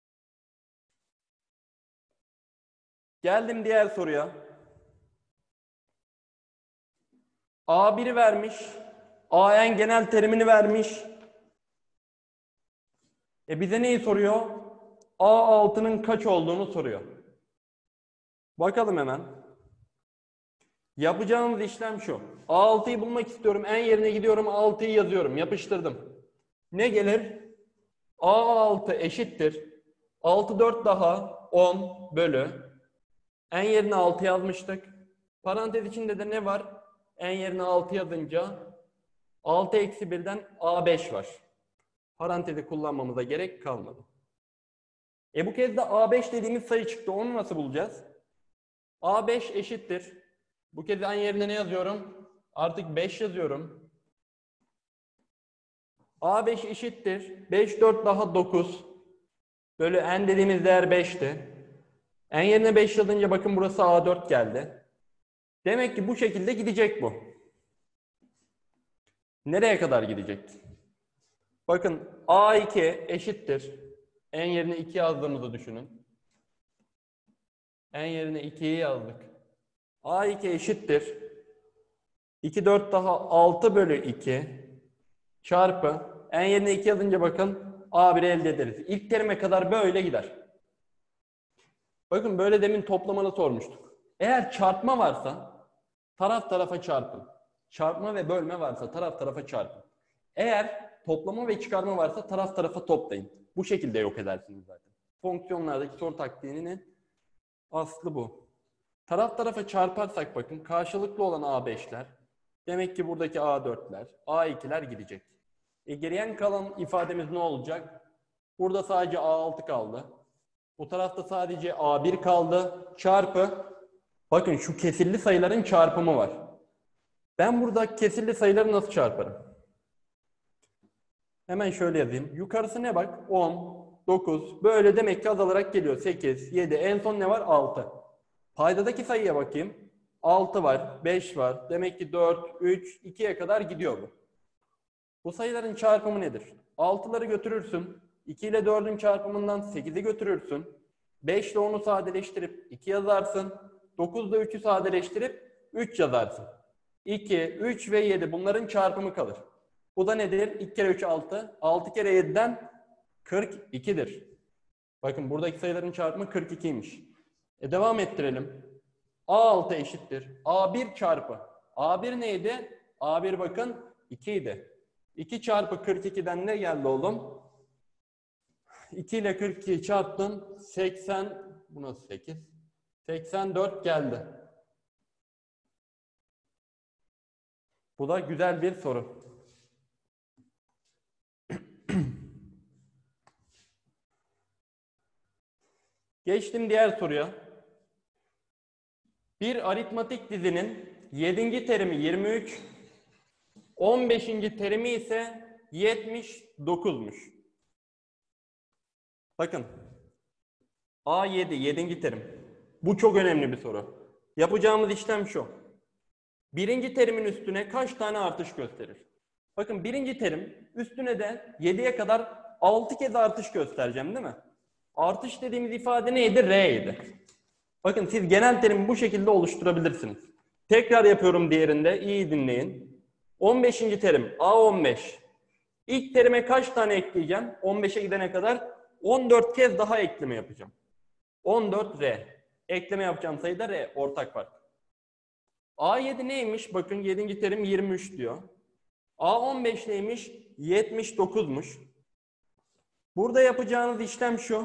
Geldim diğer soruya. A bir'i vermiş. A n genel terimini vermiş. E bize neyi soruyor? A altının kaç olduğunu soruyor. Bakalım hemen. Yapacağımız işlem şu. A altıyı bulmak istiyorum. En yerine gidiyorum. altıyı yazıyorum. Yapıştırdım. Ne gelir? A altı eşittir. altı dört daha on bölü. En yerine altı yazmıştık. Parantez içinde de ne var? En yerine altı yazınca altı eksi birden A beş var. Parantezi kullanmamıza gerek kalmadı. E bu kez de A beş dediğimiz sayı çıktı. Onu nasıl bulacağız? A beş eşittir. Bu kez en yerine ne yazıyorum? Artık beş yazıyorum. A beş eşittir. beş dört daha dokuz. Bölü n dediğimiz değer beşti. En yerine beş yazınca bakın burası A dört geldi. Demek ki bu şekilde gidecek bu. Nereye kadar gidecek? Bakın A iki eşittir. En yerine iki yazdığımızı düşünün. En yerine ikiyi yazdık. A iki eşittir. iki dört daha altı bölü iki çarpı. En yerine iki yazınca bakın A bir'i elde ederiz. İlk terime kadar böyle gider. Bakın böyle demin toplamını sormuştuk. Eğer çarpma varsa taraf tarafa çarpın. Çarpma ve bölme varsa taraf tarafa çarpın. Eğer toplama ve çıkarma varsa taraf tarafa toplayın. Bu şekilde yok edersiniz zaten. Fonksiyonlardaki soru taktiğinin aslı bu. Taraf tarafa çarparsak bakın karşılıklı olan A beşler, demek ki buradaki A dörtler, A ikiler gidecek. E geriye kalan ifademiz ne olacak? Burada sadece A altı kaldı. Bu tarafta sadece A bir kaldı. Çarpı. Bakın şu kesirli sayıların çarpımı var. Ben burada kesirli sayıları nasıl çarparım? Hemen şöyle yazayım. Yukarısı ne bak? on, dokuz. Böyle demek ki azalarak geliyor. sekiz, yedi. En son ne var? altı. Paydadaki sayıya bakayım. altı var, beş var. Demek ki dört, üç, ikiye kadar gidiyor bu. Bu sayıların çarpımı nedir? altıları götürürsün. iki ile dördün çarpımından sekizi götürürsün. beş ile onu sadeleştirip iki yazarsın. dokuz ile üçü sadeleştirip üç yazarsın. iki, üç ve yedi bunların çarpımı kalır. Bu da nedir? iki kere üç altı. altı kere yediden kırk ikidir. Bakın buradaki sayıların çarpımı kırk ikiymiş. E devam ettirelim. A altı eşittir. A bir çarpı. A bir neydi? A bir bakın iki idi. iki çarpı kırk ikiden ne geldi oğlum? iki ile kırk ikiyi çarptın. seksen, bu nasıl sekiz? seksen dört geldi. Bu da güzel bir soru. Geçtim diğer soruya. Bir aritmatik dizinin yedinci terimi yirmi üç, on beşinci terimi ise yetmiş dokuzmuş. Bakın. A yedi, yedinci terim. Bu çok önemli bir soru. Yapacağımız işlem şu. Birinci terimin üstüne kaç tane artış gösterir? Bakın birinci terim üstüne de yediye kadar altı kez artış göstereceğim değil mi? Artış dediğimiz ifade neydi? R'ydi. Bakın siz genel terimi bu şekilde oluşturabilirsiniz. Tekrar yapıyorum diğerinde. İyi dinleyin. on beşinci terim A on beş. İlk terime kaç tane ekleyeceğim? on beşe gidene kadar on dört kez daha ekleme yapacağım. on dört R. Ekleme yapacağım sayı da R. Ortak fark. A yedi neymiş? Bakın yedinci terim yirmi üç diyor. A on beş neymiş? yetmiş dokuzmuş. Burada yapacağınız işlem şu.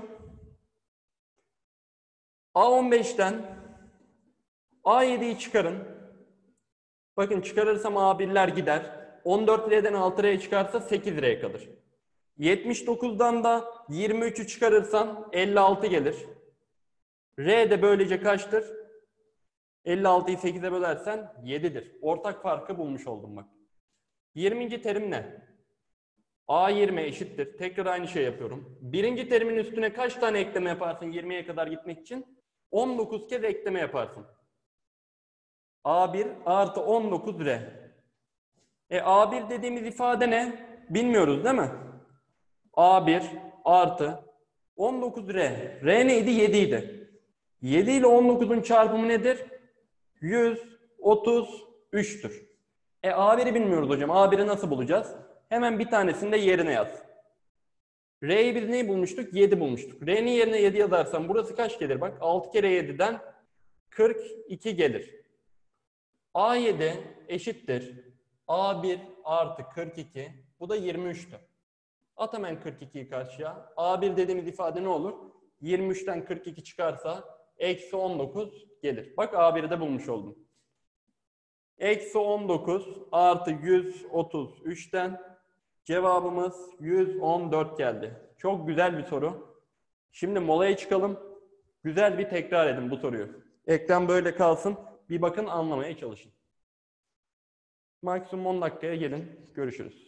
A on beşten A yediyi çıkarın. Bakın çıkarırsam A birler gider. on dört R'den altı R çıkarsa sekiz R kalır. yetmiş dokuzdan da yirmi üçü çıkarırsan elli altı gelir. R de böylece kaçtır? elli altıyı sekize bölersen yedidir. Ortak farkı bulmuş oldum bak. yirminci terim ne? A yirmi eşittir. Tekrar aynı şey yapıyorum. Birinci terimin üstüne kaç tane ekleme yaparsın yirmiye kadar gitmek için? on dokuz kez ekleme yaparsın. A bir artı on dokuz R. E A bir dediğimiz ifade ne? Bilmiyoruz değil mi? A bir artı on dokuz R. R neydi? yedi idi. yedi ile on dokuzun çarpımı nedir? yüz otuz üç'tür. E A bir'i bilmiyoruz hocam. A bir'i nasıl bulacağız? Hemen bir tanesini de yerine yaz. R'yi biz neyi bulmuştuk? yedi bulmuştuk. R'nin yerine yedi yazarsam burası kaç gelir? Bak altı kere yedi'den kırk iki gelir. A yedi eşittir. A bir artı kırk iki. Bu da yirmi üç'tü. At hemen kırk ikiyi karşıya. A bir dediğimiz ifade ne olur? yirmi üçten kırk iki çıkarsa eksi on dokuz gelir. Bak A bir'i de bulmuş oldum. Eksi on dokuz artı yüz otuz üçten cevabımız yüz on dört geldi. Çok güzel bir soru. Şimdi molaya çıkalım. Güzel bir tekrar edin bu soruyu. Ekran böyle kalsın. Bir bakın, anlamaya çalışın. Maksimum on dakikaya gelin. Görüşürüz.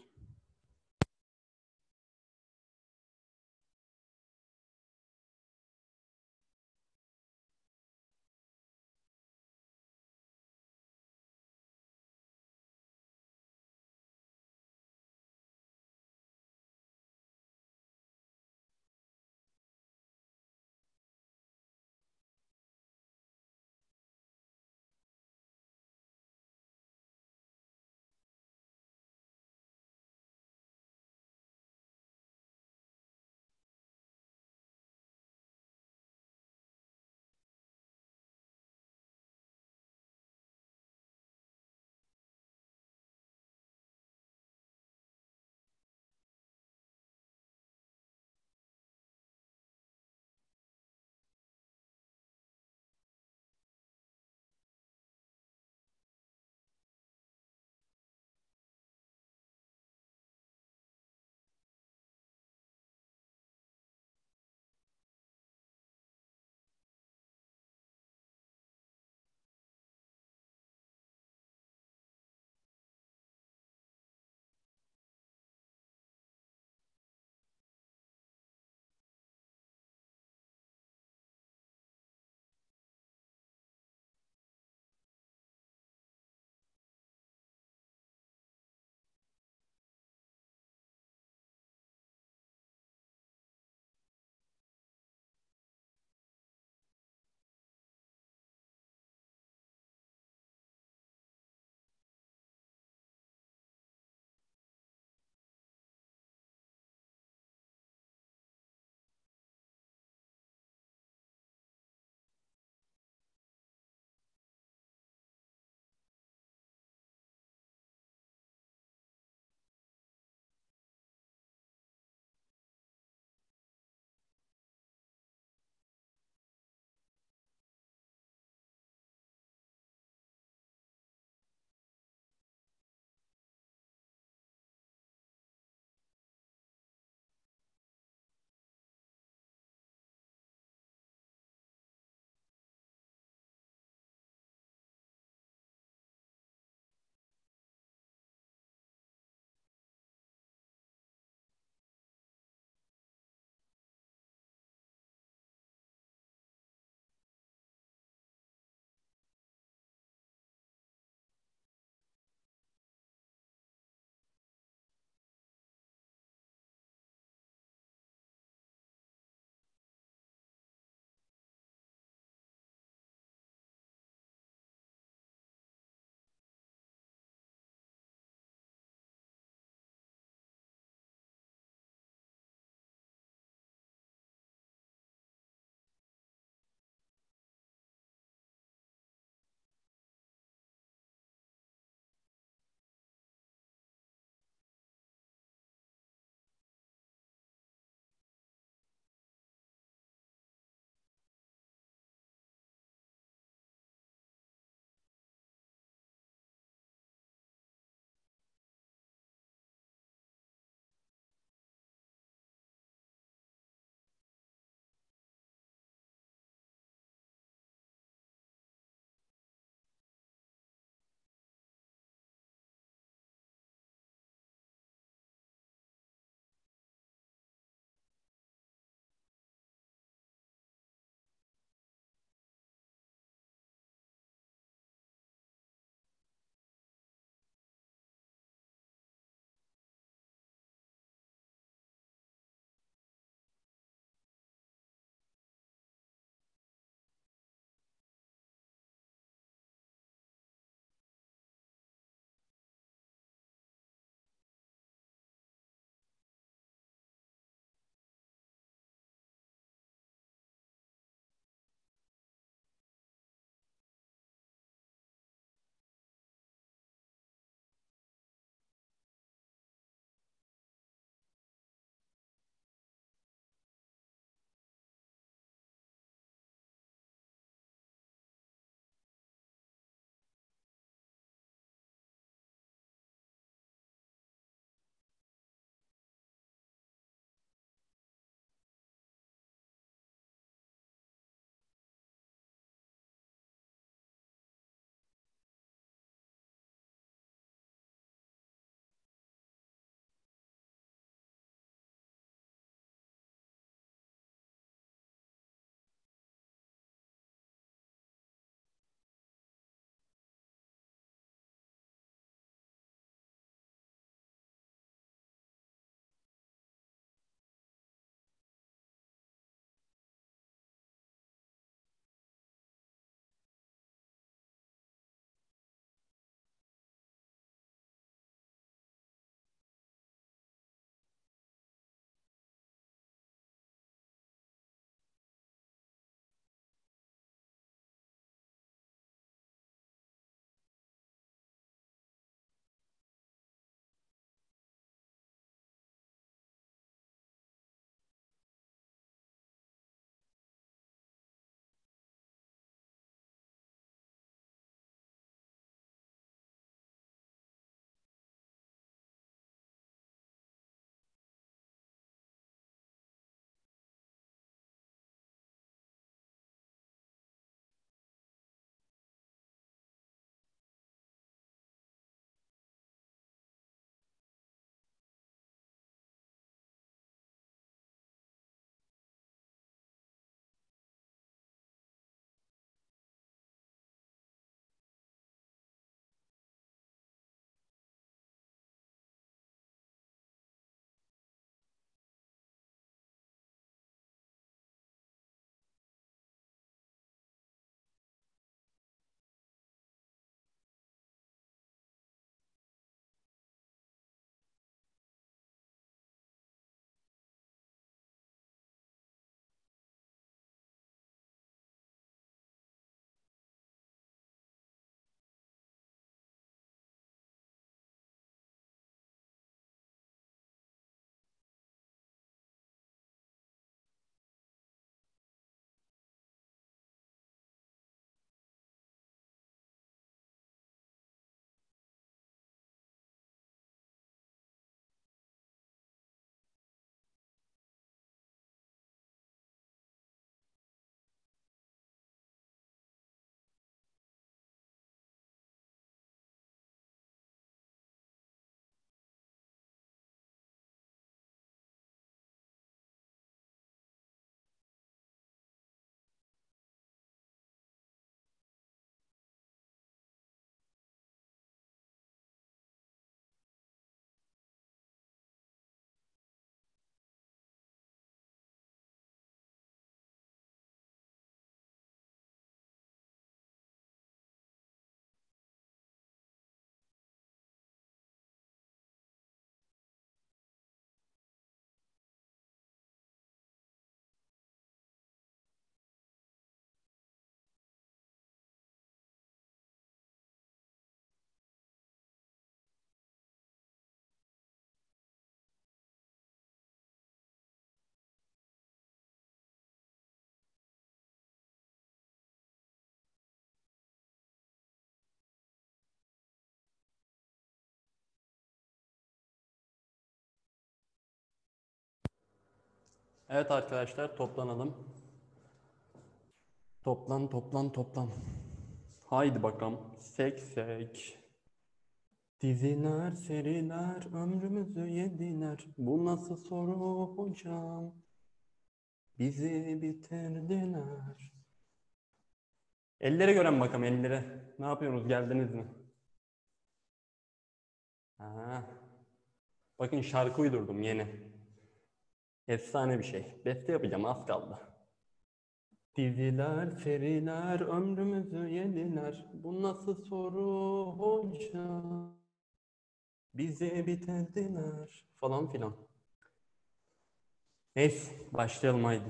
Evet arkadaşlar, toplanalım. Toplan, toplan, toplan. Haydi bakalım. Sek sek. Diziler, seriler, ömrümüzü yediler. Bu nasıl soru hocam? Bizi bitirdiler. Ellere gören bakalım, ellere. Ne yapıyorsunuz, geldiniz mi? Ha. Bakın şarkı uydurdum yeni. Efsane bir şey. Beste yapacağım, az kaldı. Diziler, seriler, ömrümüzü yediler. Bu nasıl soru hocam? Bizi bitirdiler. Falan filan. Neyse, başlayalım haydi.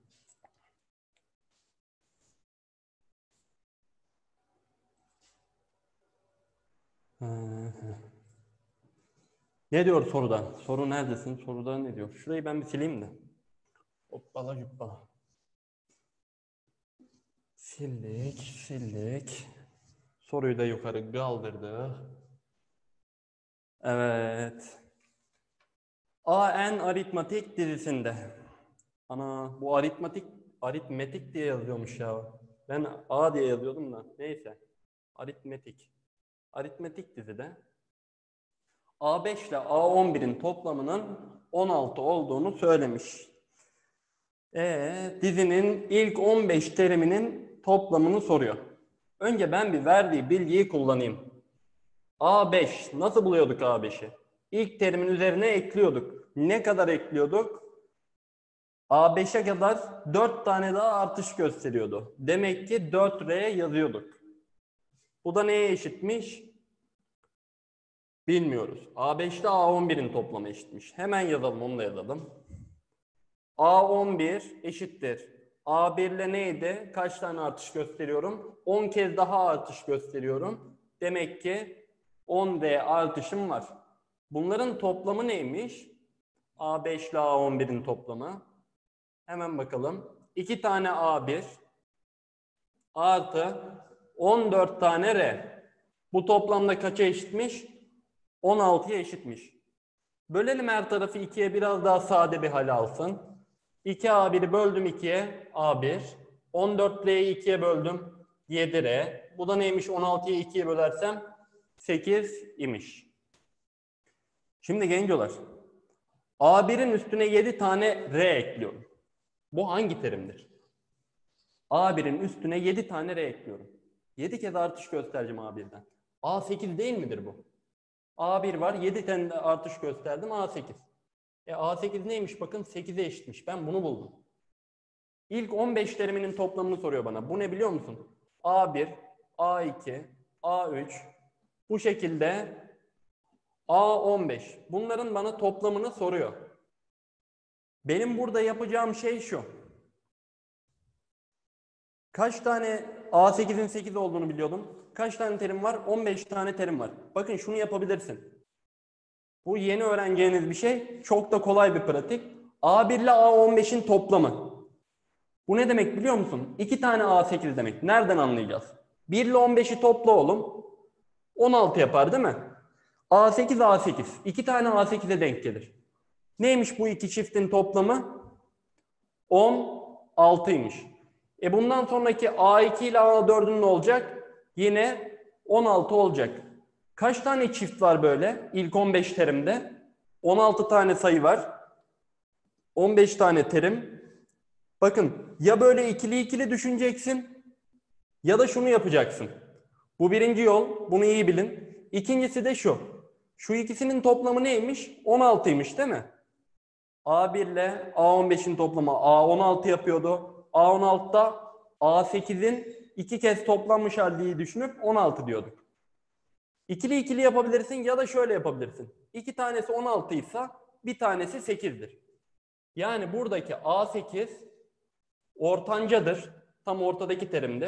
Ne diyor soruda? Soru neredesin? Soruda ne diyor? Şurayı ben bir sileyim de. Hoppala cuppala. Sildik, sildik. Soruyu da yukarı kaldırdı. Evet. A N aritmatik dizisinde. Ana bu aritmatik, aritmetik diye yazıyormuş ya. Ben A diye yazıyordum da. Neyse. Aritmetik. Aritmetik dizide A beş ile A on birin toplamının on altı olduğunu söylemiş. Ee, dizinin ilk on beş teriminin toplamını soruyor. Önce ben bir verdiği bilgiyi kullanayım. A beş. Nasıl buluyorduk A beşi? İlk terimin üzerine ekliyorduk. Ne kadar ekliyorduk? A beşe kadar dört tane daha artış gösteriyordu. Demek ki dört R yazıyorduk. Bu da neye eşitmiş? Bilmiyoruz. A beş ile A on birin toplamı eşitmiş. Hemen yazalım, onu da yazalım. A on bir eşittir. A bir ile neydi? Kaç tane artış gösteriyorum? on kez daha artış gösteriyorum. Demek ki on R artışım var. Bunların toplamı neymiş? A beş ile A on birin toplamı. Hemen bakalım. iki tane A bir artı on dört tane R. Bu toplamda kaça eşitmiş? on altıya eşitmiş. Bölelim her tarafı ikiye, biraz daha sade bir hal alsın. iki A bir'i böldüm ikiye, A bir. on dört R'yi ikiye böldüm, yedi R. Bu da neymiş? on altıya ikiye bölersem sekiz imiş. Şimdi gencolar, A bir'in üstüne yedi tane R ekliyorum. Bu hangi terimdir? A bir'in üstüne yedi tane R ekliyorum. yedi kez artış göstereceğim A bir'den. A sekiz değil midir bu? A bir var, yedi tane de artış gösterdim, A sekiz. E A sekiz neymiş? Bakın sekize eşitmiş. Ben bunu buldum. İlk on beş teriminin toplamını soruyor bana. Bu ne biliyor musun? A bir, A iki, A üç. Bu şekilde A on beş. Bunların bana toplamını soruyor. Benim burada yapacağım şey şu. Kaç tane A sekizin sekiz olduğunu biliyordum. Kaç tane terim var? on beş tane terim var. Bakın şunu yapabilirsin. Bu yeni öğreneceğiniz bir şey. Çok da kolay bir pratik. A bir ile A on beşin toplamı. Bu ne demek biliyor musun? iki tane A sekiz demek. Nereden anlayacağız? bir ile on beşi topla oğlum. on altı yapar değil mi? A sekiz A sekiz. iki tane A sekize denk gelir. Neymiş bu iki çiftin toplamı? on altıymış. E bundan sonraki A iki ile A dördün ne olacak? Yine on altı olacak. Kaç tane çift var böyle? İlk on beş terimde. on altı tane sayı var. on beş tane terim. Bakın ya böyle ikili ikili düşüneceksin ya da şunu yapacaksın. Bu birinci yol. Bunu iyi bilin. İkincisi de şu. Şu ikisinin toplamı neymiş? on altıymış değil mi? A bir ile A on beşin toplamı A on altı yapıyordu. A on altıda A sekizin iki kez toplanmış halini düşünüp on altı diyorduk. İkili ikili yapabilirsin ya da şöyle yapabilirsin. İki tanesi on altı ise bir tanesi sekizdir. Yani buradaki A sekiz ortancadır. Tam ortadaki terimdir.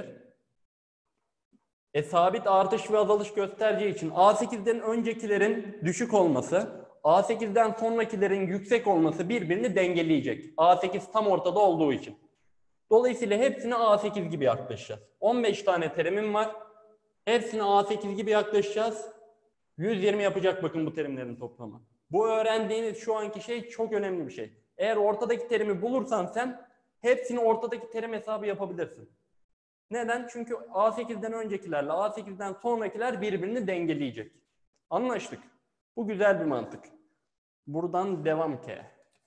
E sabit artış ve azalış göstereceği için A sekizden öncekilerin düşük olması, A sekizden sonrakilerin yüksek olması birbirini dengeleyecek. A sekiz tam ortada olduğu için. Dolayısıyla hepsine A sekiz gibi yaklaşacağız. on beş tane terimim var. Hepsine A sekiz gibi yaklaşacağız. yüz yirmi yapacak bakın bu terimlerin toplamı. Bu öğrendiğiniz şu anki şey çok önemli bir şey. Eğer ortadaki terimi bulursan sen hepsini ortadaki terim hesabı yapabilirsin. Neden? Çünkü A sekizden öncekilerle A sekizden sonrakiler birbirini dengeleyecek. Anlaştık. Bu güzel bir mantık. Buradan devam ki.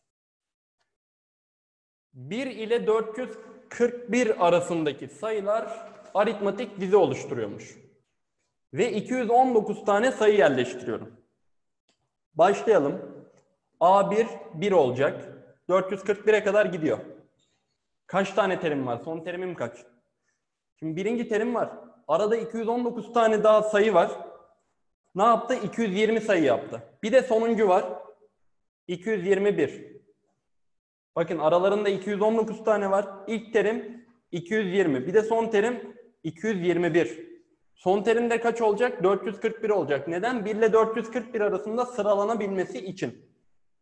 bir ile dört yüz kırk bir arasındaki sayılar aritmatik dizi oluşturuyormuş. Ve iki yüz on dokuz tane sayı yerleştiriyorum. Başlayalım. A bir, bir olacak. dört yüz kırk bire kadar gidiyor. Kaç tane terim var? Son terimim kaç? Şimdi birinci terim var. Arada iki yüz on dokuz tane daha sayı var. Ne yaptı? iki yüz yirmi sayı yaptı. Bir de sonuncu var. iki yüz yirmi bir. Bakın aralarında iki yüz on dokuz tane var. İlk terim iki yüz yirmi. Bir de son terim iki yüz yirmi bir. Son terimde kaç olacak? dört yüz kırk bir olacak. Neden? bir ile dört yüz kırk bir arasında sıralanabilmesi için.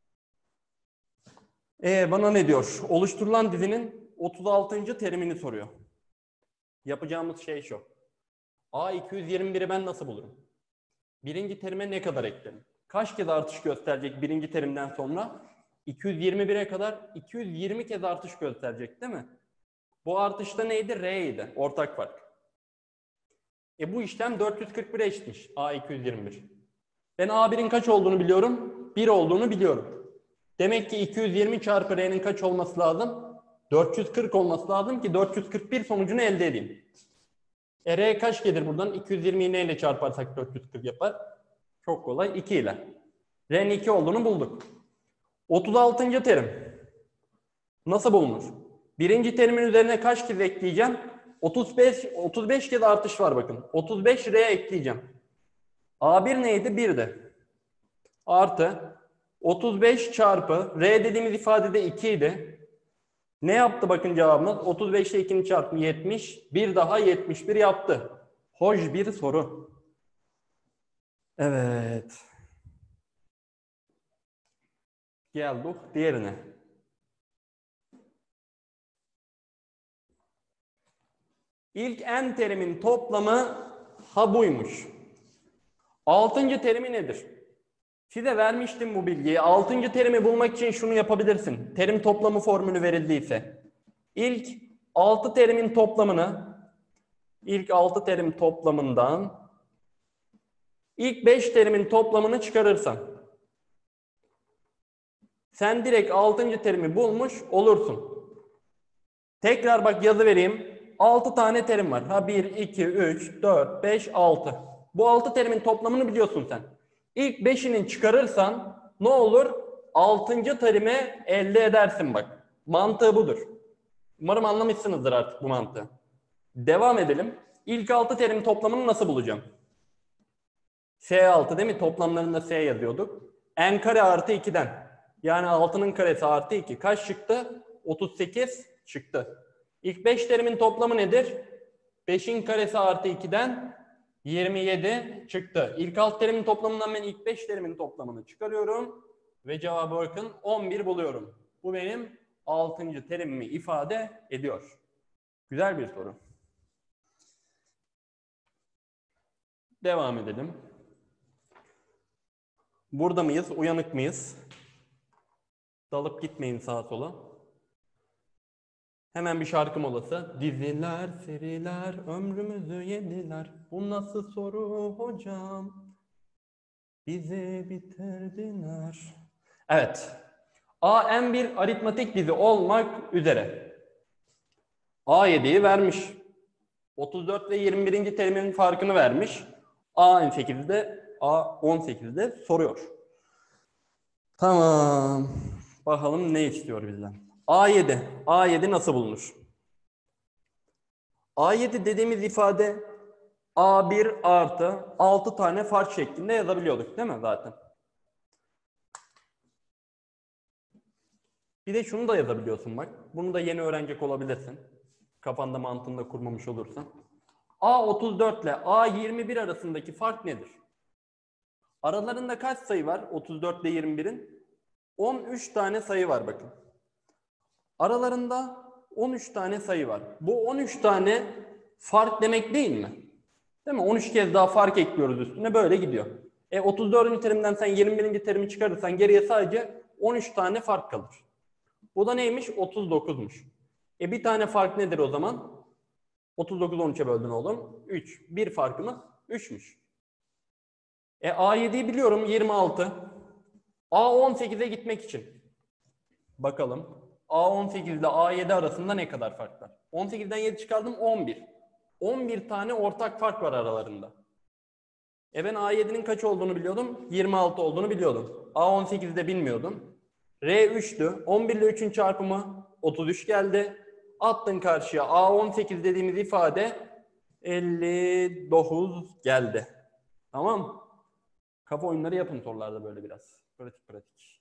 Ee, bana ne diyor? Oluşturulan dizinin otuz altıncı terimini soruyor. Yapacağımız şey şu. A iki yüz yirmi biri ben nasıl bulurum? Birinci terime ne kadar eklerim? Kaç kez artış gösterecek birinci terimden sonra? iki yüz yirmi bire kadar iki yüz yirmi kez artış gösterecek değil mi? Bu artışta neydi? R'ydi. Ortak fark. E bu işlem dört yüz kırk bire eşitmiş. A iki yüz yirmi bir. Ben A birin kaç olduğunu biliyorum. bir olduğunu biliyorum. Demek ki iki yüz yirmi çarpı R'nin kaç olması lazım? dört yüz kırk olması lazım ki dört yüz kırk bir sonucunu elde edeyim. E R kaç gelir buradan? iki yüz yirmiyi neyle çarparsak dört yüz kırk yapar? Çok kolay. iki ile. R'nin iki olduğunu bulduk. otuz altıncı terim. Nasıl bulunur? Birinci terimin üzerine kaç kez ekleyeceğim? otuz beş, otuz beş kez artış var bakın. otuz beş R ekleyeceğim. A bir neydi? birdi. Artı otuz beş çarpı R dediğimiz ifadede iki idi. Ne yaptı bakın cevabımız? otuz beş ile ikinin çarpımı yetmiş. Bir daha yetmiş bir yaptı. Hoş bir soru. Evet. Geldik diğerine. İlk n terimin toplamı ha buymuş. Altıncı terimi nedir? Size vermiştim bu bilgiyi. Altıncı terimi bulmak için şunu yapabilirsin. Terim toplamı formülü verildiyse. İlk altı terimin toplamını, ilk altı terim toplamından ilk beş terimin toplamını çıkarırsan sen direkt altıncı terimi bulmuş olursun. Tekrar bak yazı vereyim. altı tane terim var. Ha bir, iki, üç, dört, beş, altı. Bu altı terimin toplamını biliyorsun sen. İlk beşini çıkarırsan ne olur? altıncı terimi elde edersin bak. Mantığı budur. Umarım anlamışsınızdır artık bu mantığı. Devam edelim. İlk altı terim toplamını nasıl bulacağım? S altı değil mi? Toplamlarında S yazıyorduk. N kare artı iki'den. Yani altının karesi artı iki. Kaç çıktı? otuz sekiz çıktı. İlk beş terimin toplamı nedir? beşin karesi artı iki'den yirmi yedi çıktı. İlk alt terimin toplamından ben ilk beş terimin toplamını çıkarıyorum. Ve cevabı bakın on bir buluyorum. Bu benim altıncı terimimi ifade ediyor. Güzel bir soru. Devam edelim. Burada mıyız? Uyanık mıyız? Dalıp gitmeyin sağa sola. Hemen bir şarkı molası. Diziler, seriler, ömrümüzü yediler. Bu nasıl soru hocam? Bizi bitirdiler. Evet. A n bir aritmatik dizi olmak üzere. A yedi'yi vermiş. otuz dört ve yirmi birinci terimin farkını vermiş. A on sekiz'de, A on sekiz'de soruyor. Tamam. Bakalım ne istiyor bizden. A yedi. A yedi nasıl bulunur? A yedi dediğimiz ifade A bir artı altı tane fark şeklinde yazabiliyorduk değil mi zaten? Bir de şunu da yazabiliyorsun bak. Bunu da yeni öğrenecek olabilirsin. Kafanda mantığında kurmamış olursan. A otuz dört ile A yirmi bir arasındaki fark nedir? Aralarında kaç sayı var otuz dört ile yirmi bir'in? on üç tane sayı var bakın. Aralarında on üç tane sayı var. Bu on üç tane fark demek değil mi? Değil mi? on üç kez daha fark ekliyoruz üstüne böyle gidiyor. E otuz dördüncü terimden sen yirmi birinci terimi çıkarırsan geriye sadece on üç tane fark kalır. Bu da neymiş? otuz dokuzmuş. E bir tane fark nedir o zaman? otuz dokuz on üçe böldün oğlum. üç. Bir farkımız üçmüş. E A yediyi biliyorum yirmi altı. A on sekize gitmek için. Bakalım. A on sekiz ile A yedi arasında ne kadar fark var? on sekizden yedi çıkardım on bir. on bir tane ortak fark var aralarında. E ben A yedi'nin kaç olduğunu biliyordum? yirmi altı olduğunu biliyordum. A on sekiz'i de bilmiyordum. R üç'tü. on bir ile üçün çarpımı otuz üç geldi. Attın karşıya A on sekiz dediğimiz ifade elli dokuz geldi. Tamam. Kafa oyunları yapın sorularda böyle biraz. Pratik pratik.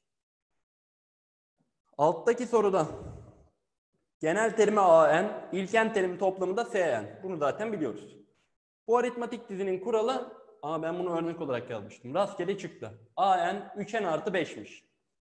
Alttaki soruda genel terimi A N, ilken terimi toplamı da S N. Bunu zaten biliyoruz. Bu aritmatik dizinin kuralı, ama ben bunu örnek olarak yazmıştım. Rastgele çıktı. A N üç N artı beş'miş.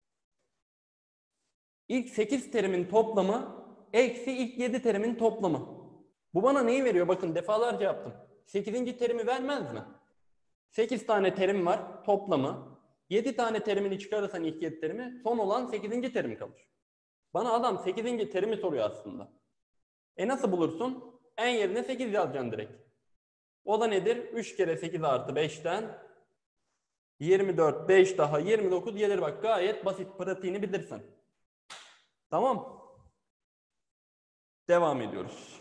İlk sekiz terimin toplamı eksi ilk yedi terimin toplamı. Bu bana neyi veriyor? Bakın defalarca yaptım. sekizinci terimi vermez mi? sekiz tane terim var toplamı. yedi tane terimini çıkarırsan ilk yedi terimi, son olan sekizinci terim kalır. Bana adam sekizinci terimi soruyor aslında. E nasıl bulursun? En yerine sekiz yazacaksın direkt. O da nedir? üç kere sekiz artı beş'ten yirmi dört, beş daha yirmi dokuz gelir. Bak gayet basit, pratiğini bilirsin. Tamam. Devam ediyoruz.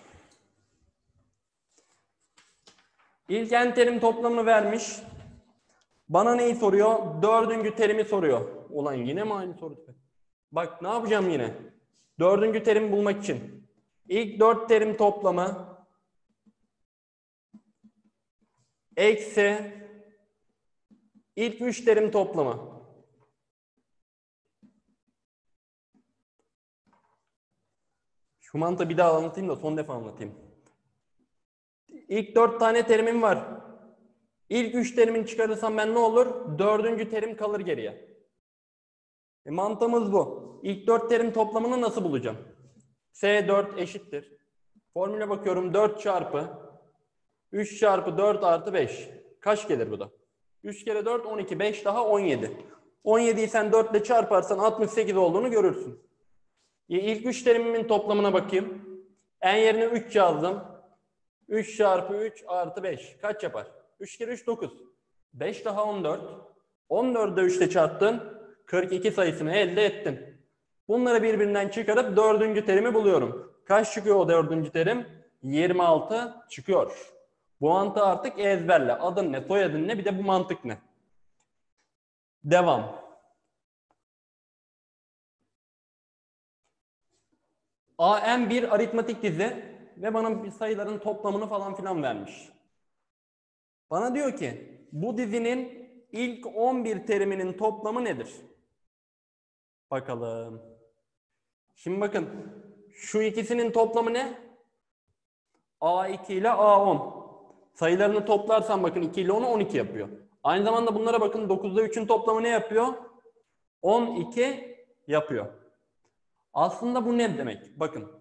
İlken terim toplamını vermiş. Bana neyi soruyor? Dördüncü terimi soruyor. Ulan yine mi aynı soru? Bak ne yapacağım yine? Dördüncü terimi bulmak için. İlk dört terim toplamı eksi ilk üç terim toplamı. Şu mantığı bir daha anlatayım da son defa anlatayım. İlk dört tane terimim var. İlk üç terimini çıkarırsam ben ne olur? Dördüncü terim kalır geriye. E, mantığımız bu. İlk dört terim toplamını nasıl bulacağım? S dört eşittir. Formüle bakıyorum. dört çarpı üç çarpı dört artı beş. Kaç gelir bu da? üç kere dört on iki. beş daha on yedi. on yediyi sen dört ile çarparsan altmış sekiz olduğunu görürsün. E, ilk üç terimimin toplamına bakayım. En yerine üç yazdım. üç çarpı üç artı beş. Kaç yapar? üç kere üç dokuz. beş daha on dört. on dördü de üç ile çarptın. kırk iki sayısını elde ettin. Bunları birbirinden çıkarıp dördüncü terimi buluyorum. Kaç çıkıyor o dördüncü terim? yirmi altı çıkıyor. Bu mantığı artık ezberle. Adın ne, soyadın ne, bir de bu mantık ne? Devam. A N bir aritmatik dizi ve bana bir sayıların toplamını falan filan vermiş. Bana diyor ki bu dizinin ilk on bir teriminin toplamı nedir? Bakalım. Şimdi bakın şu ikisinin toplamı ne? A iki ile A on. Sayılarını toplarsan bakın iki ile on'u on iki yapıyor. Aynı zamanda bunlara bakın dokuzda üçün toplamı ne yapıyor? on iki yapıyor. Aslında bu ne demek? Bakın.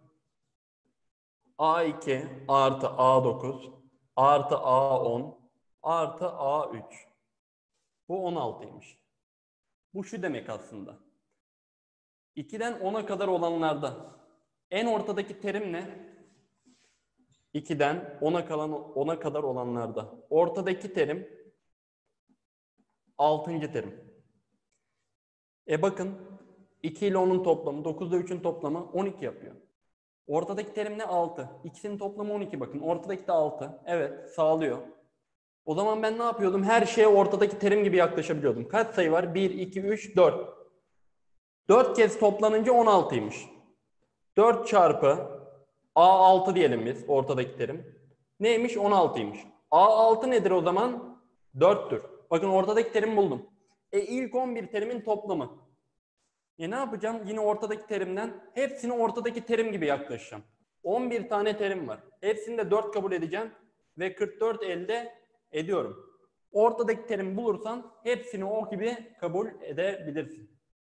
A iki artı A dokuz artı A on artı A üç. Bu on altıymış. Bu şu demek aslında. iki'den on'a kadar olanlarda en ortadaki terim ne? iki'den on'a kalan on'a kadar olanlarda ortadaki terim altıncı terim. E bakın iki ile on'un toplamı, dokuzda üçün toplamı on iki yapıyor. Ortadaki terim ne? altı. İkisinin toplamı on iki bakın. Ortadaki de altı. Evet, sağlıyor. O zaman ben ne yapıyordum? Her şeye ortadaki terim gibi yaklaşabiliyordum. Kaç sayı var? bir, iki, üç, dört. dört kez toplanınca on altıymış. dört çarpı A altı diyelim biz ortadaki terim. Neymiş? on altıymış. A altı nedir o zaman? dört'tür. Bakın ortadaki terimi buldum. E ilk on bir terimin toplamı. E ne yapacağım? Yine ortadaki terimden hepsini ortadaki terim gibi yaklaşacağım. on bir tane terim var. Hepsini de dört kabul edeceğim ve kırk dört elde ediyorum. Ortadaki terimi bulursan hepsini o gibi kabul edebilirsin.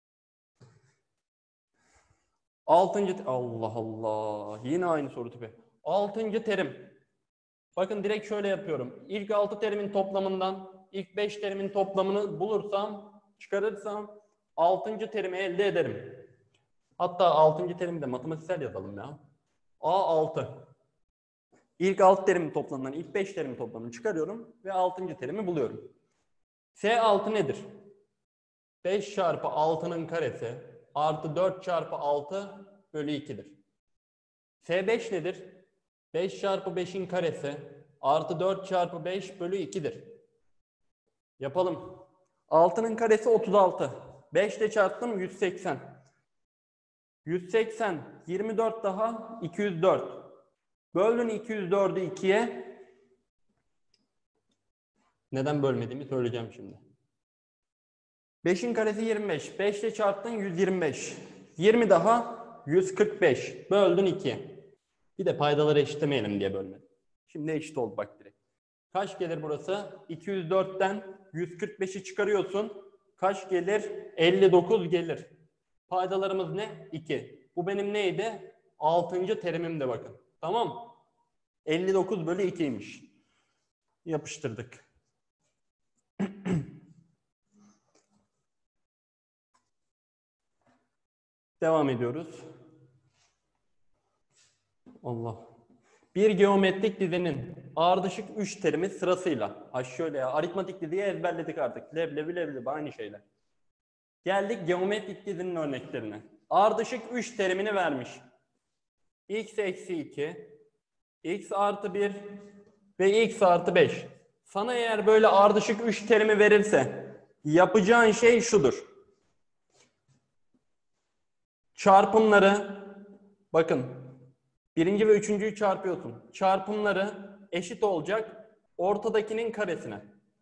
Altıncı, Allah Allah, yine aynı soru tipi. Altıncı terim. Bakın direkt şöyle yapıyorum. İlk altı terimin toplamından ilk beş terimin toplamını bulursam, çıkarırsam altıncı terimi elde ederim. Hatta altıncı terimi de matematiksel yazalım ya. A altı. İlk alt terimi toplamından ilk beş terimi toplamını çıkarıyorum ve altıncı terimi buluyorum. S altı nedir? beş çarpı altının karesi artı dört çarpı altı bölü iki'dir. S beş nedir? beş çarpı beşin karesi artı dört çarpı beş bölü iki'dir. Yapalım. altının karesi otuz altı. beş ile çarptım yüz seksen. yüz seksen, yirmi dört daha iki yüz dört. Böldün iki yüz dördü iki'ye. Neden bölmediğimi söyleyeceğim şimdi. beşin karesi yirmi beş. beş ile çarptın yüz yirmi beş. yirmi daha yüz kırk beş. Böldün iki'ye. Bir de paydaları eşitlemeyelim diye bölmedim. Şimdi eşit oldu bak direkt. Kaç gelir burası? iki yüz dört'ten yüz kırk beş'i çıkarıyorsun. Kaç gelir? elli dokuz gelir. Paydalarımız ne? iki. Bu benim neydi? altıncı terimimde bakın. Tamam. elli dokuz bölü iki'ymiş. Yapıştırdık. Devam ediyoruz. Allah. Bir geometrik dizinin ardışık üç terimi sırasıyla. Ha şöyle ya, aritmatik diziyi ezberledik artık. Leblebi leblebi aynı şeyler. Geldik geometrik dizinin örneklerine. Ardışık üç terimini vermiş. X eksi iki, x artı bir ve x artı beş. Sana eğer böyle ardışık üç terimi verirse yapacağın şey şudur. Çarpımları, bakın birinci ve üçüncüyü çarpıyorsun. Çarpımları eşit olacak ortadakinin karesine.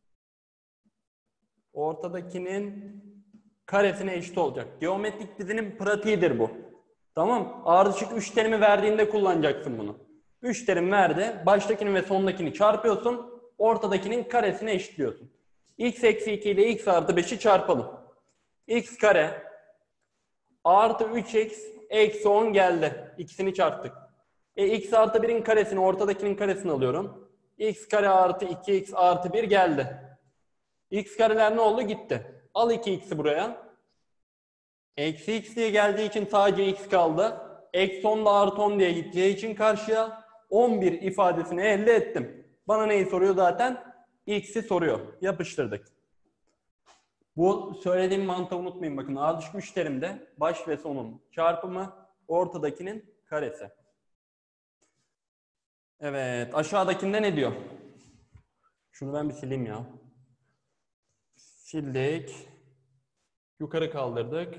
Ortadakinin karesine eşit olacak. Geometrik dizinin pratiğidir bu. Tamam. Ardışık üç terimi verdiğinde kullanacaksın bunu. üç terim verdi. Baştakini ve sondakini çarpıyorsun. Ortadakinin karesine eşitliyorsun. X eksi iki ile x artı beş'i çarpalım. X kare artı üç x eksi on geldi. İkisini çarptık. E, x artı bir'in karesini ortadakinin karesini alıyorum. X kare artı iki x artı bir geldi. X kareler ne oldu? Gitti. Al iki x'i buraya. Eksi x diye geldiği için sadece x kaldı. Eksi on da artı on diye gideceği için karşıya on bir ifadesini elde ettim. Bana neyi soruyor zaten? X'i soruyor. Yapıştırdık. Bu söylediğim mantığı unutmayın. Bakın ardışık üç terimde baş ve sonun çarpımı ortadakinin karesi. Evet. Aşağıdakinde ne diyor? Şunu ben bir sileyim ya. Sildik. Yukarı kaldırdık.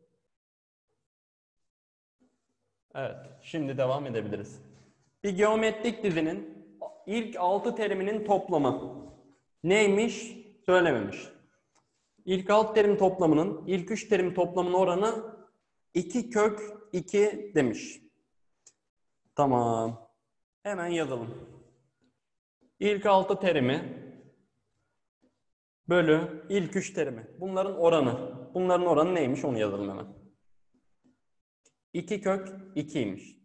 Evet. Şimdi devam edebiliriz. Bir geometrik dizinin ilk altı teriminin toplamı neymiş? Söylememiş. İlk altı terim toplamının ilk üç terim toplamının oranı iki kök iki demiş. Tamam. Hemen yazalım. İlk altı terimi bölü ilk üç terimi. Bunların oranı. Bunların oranı neymiş? Onu yazalım hemen. iki kök iki'ymiş.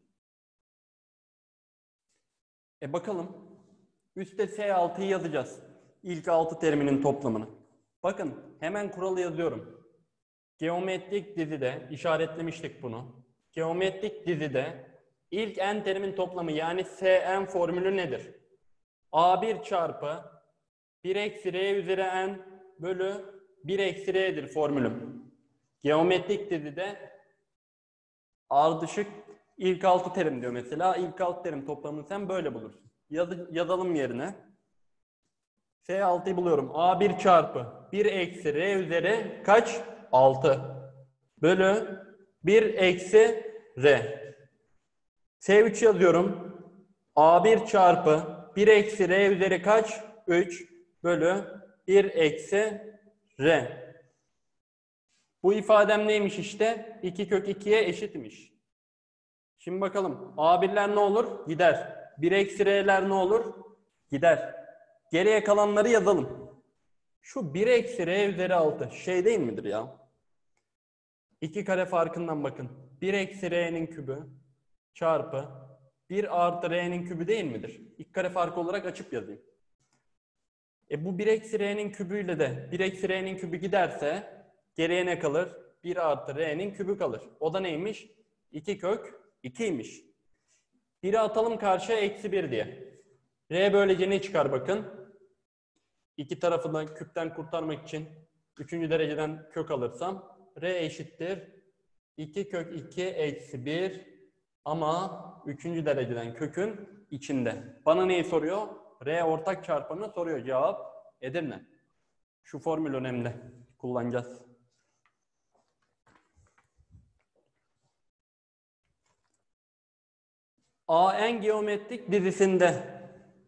E bakalım. Üstte S altı'yı yazacağız. İlk altı teriminin toplamını. Bakın hemen kuralı yazıyorum. Geometrik dizide işaretlemiştik bunu. Geometrik dizide ilk n terimin toplamı yani Sn formülü nedir? A bir çarpı bir eksi r üzeri n bölü bir eksi r'dir formülüm. Geometrik dizide ardışık ilk altı terim diyor mesela. İlk altı terim toplamını sen böyle bulursun. Yaz, yazalım yerine. S altı'yı buluyorum. A bir çarpı bir eksi r üzeri kaç? altı. Bölü bir eksi r. S üç yazıyorum. A bir çarpı bir eksi r üzeri kaç? üç. Bölü bir eksi r. Bu ifadem neymiş işte? iki kök iki'ye eşitmiş. Şimdi bakalım. A bir'ler ne olur? Gider. bir eksi r'ler ne olur? Gider. Geriye kalanları yazalım. Şu bir eksi r üzeri altı şey değil midir ya? iki kare farkından bakın. bir eksi r'nin kübü çarpı bir artı r'nin kübü değil midir? İki kare farkı olarak açıp yazayım. E bu bir eksi r'nin kübüyle de bir eksi r'nin kübü giderse geriye ne kalır? bir artı R'nin kübü kalır. O da neymiş? iki kök ikiymiş. biri atalım karşıya eksi bir diye. R böylece ne çıkar bakın? İki tarafı da küpten kurtarmak için üçüncü dereceden kök alırsam R eşittir iki kök iki eksi bir ama üçüncü dereceden kökün içinde. Bana neyi soruyor? R ortak çarpanını soruyor. Cevap Edirne. Şu formül önemli. Kullanacağız. A N geometrik dizisinde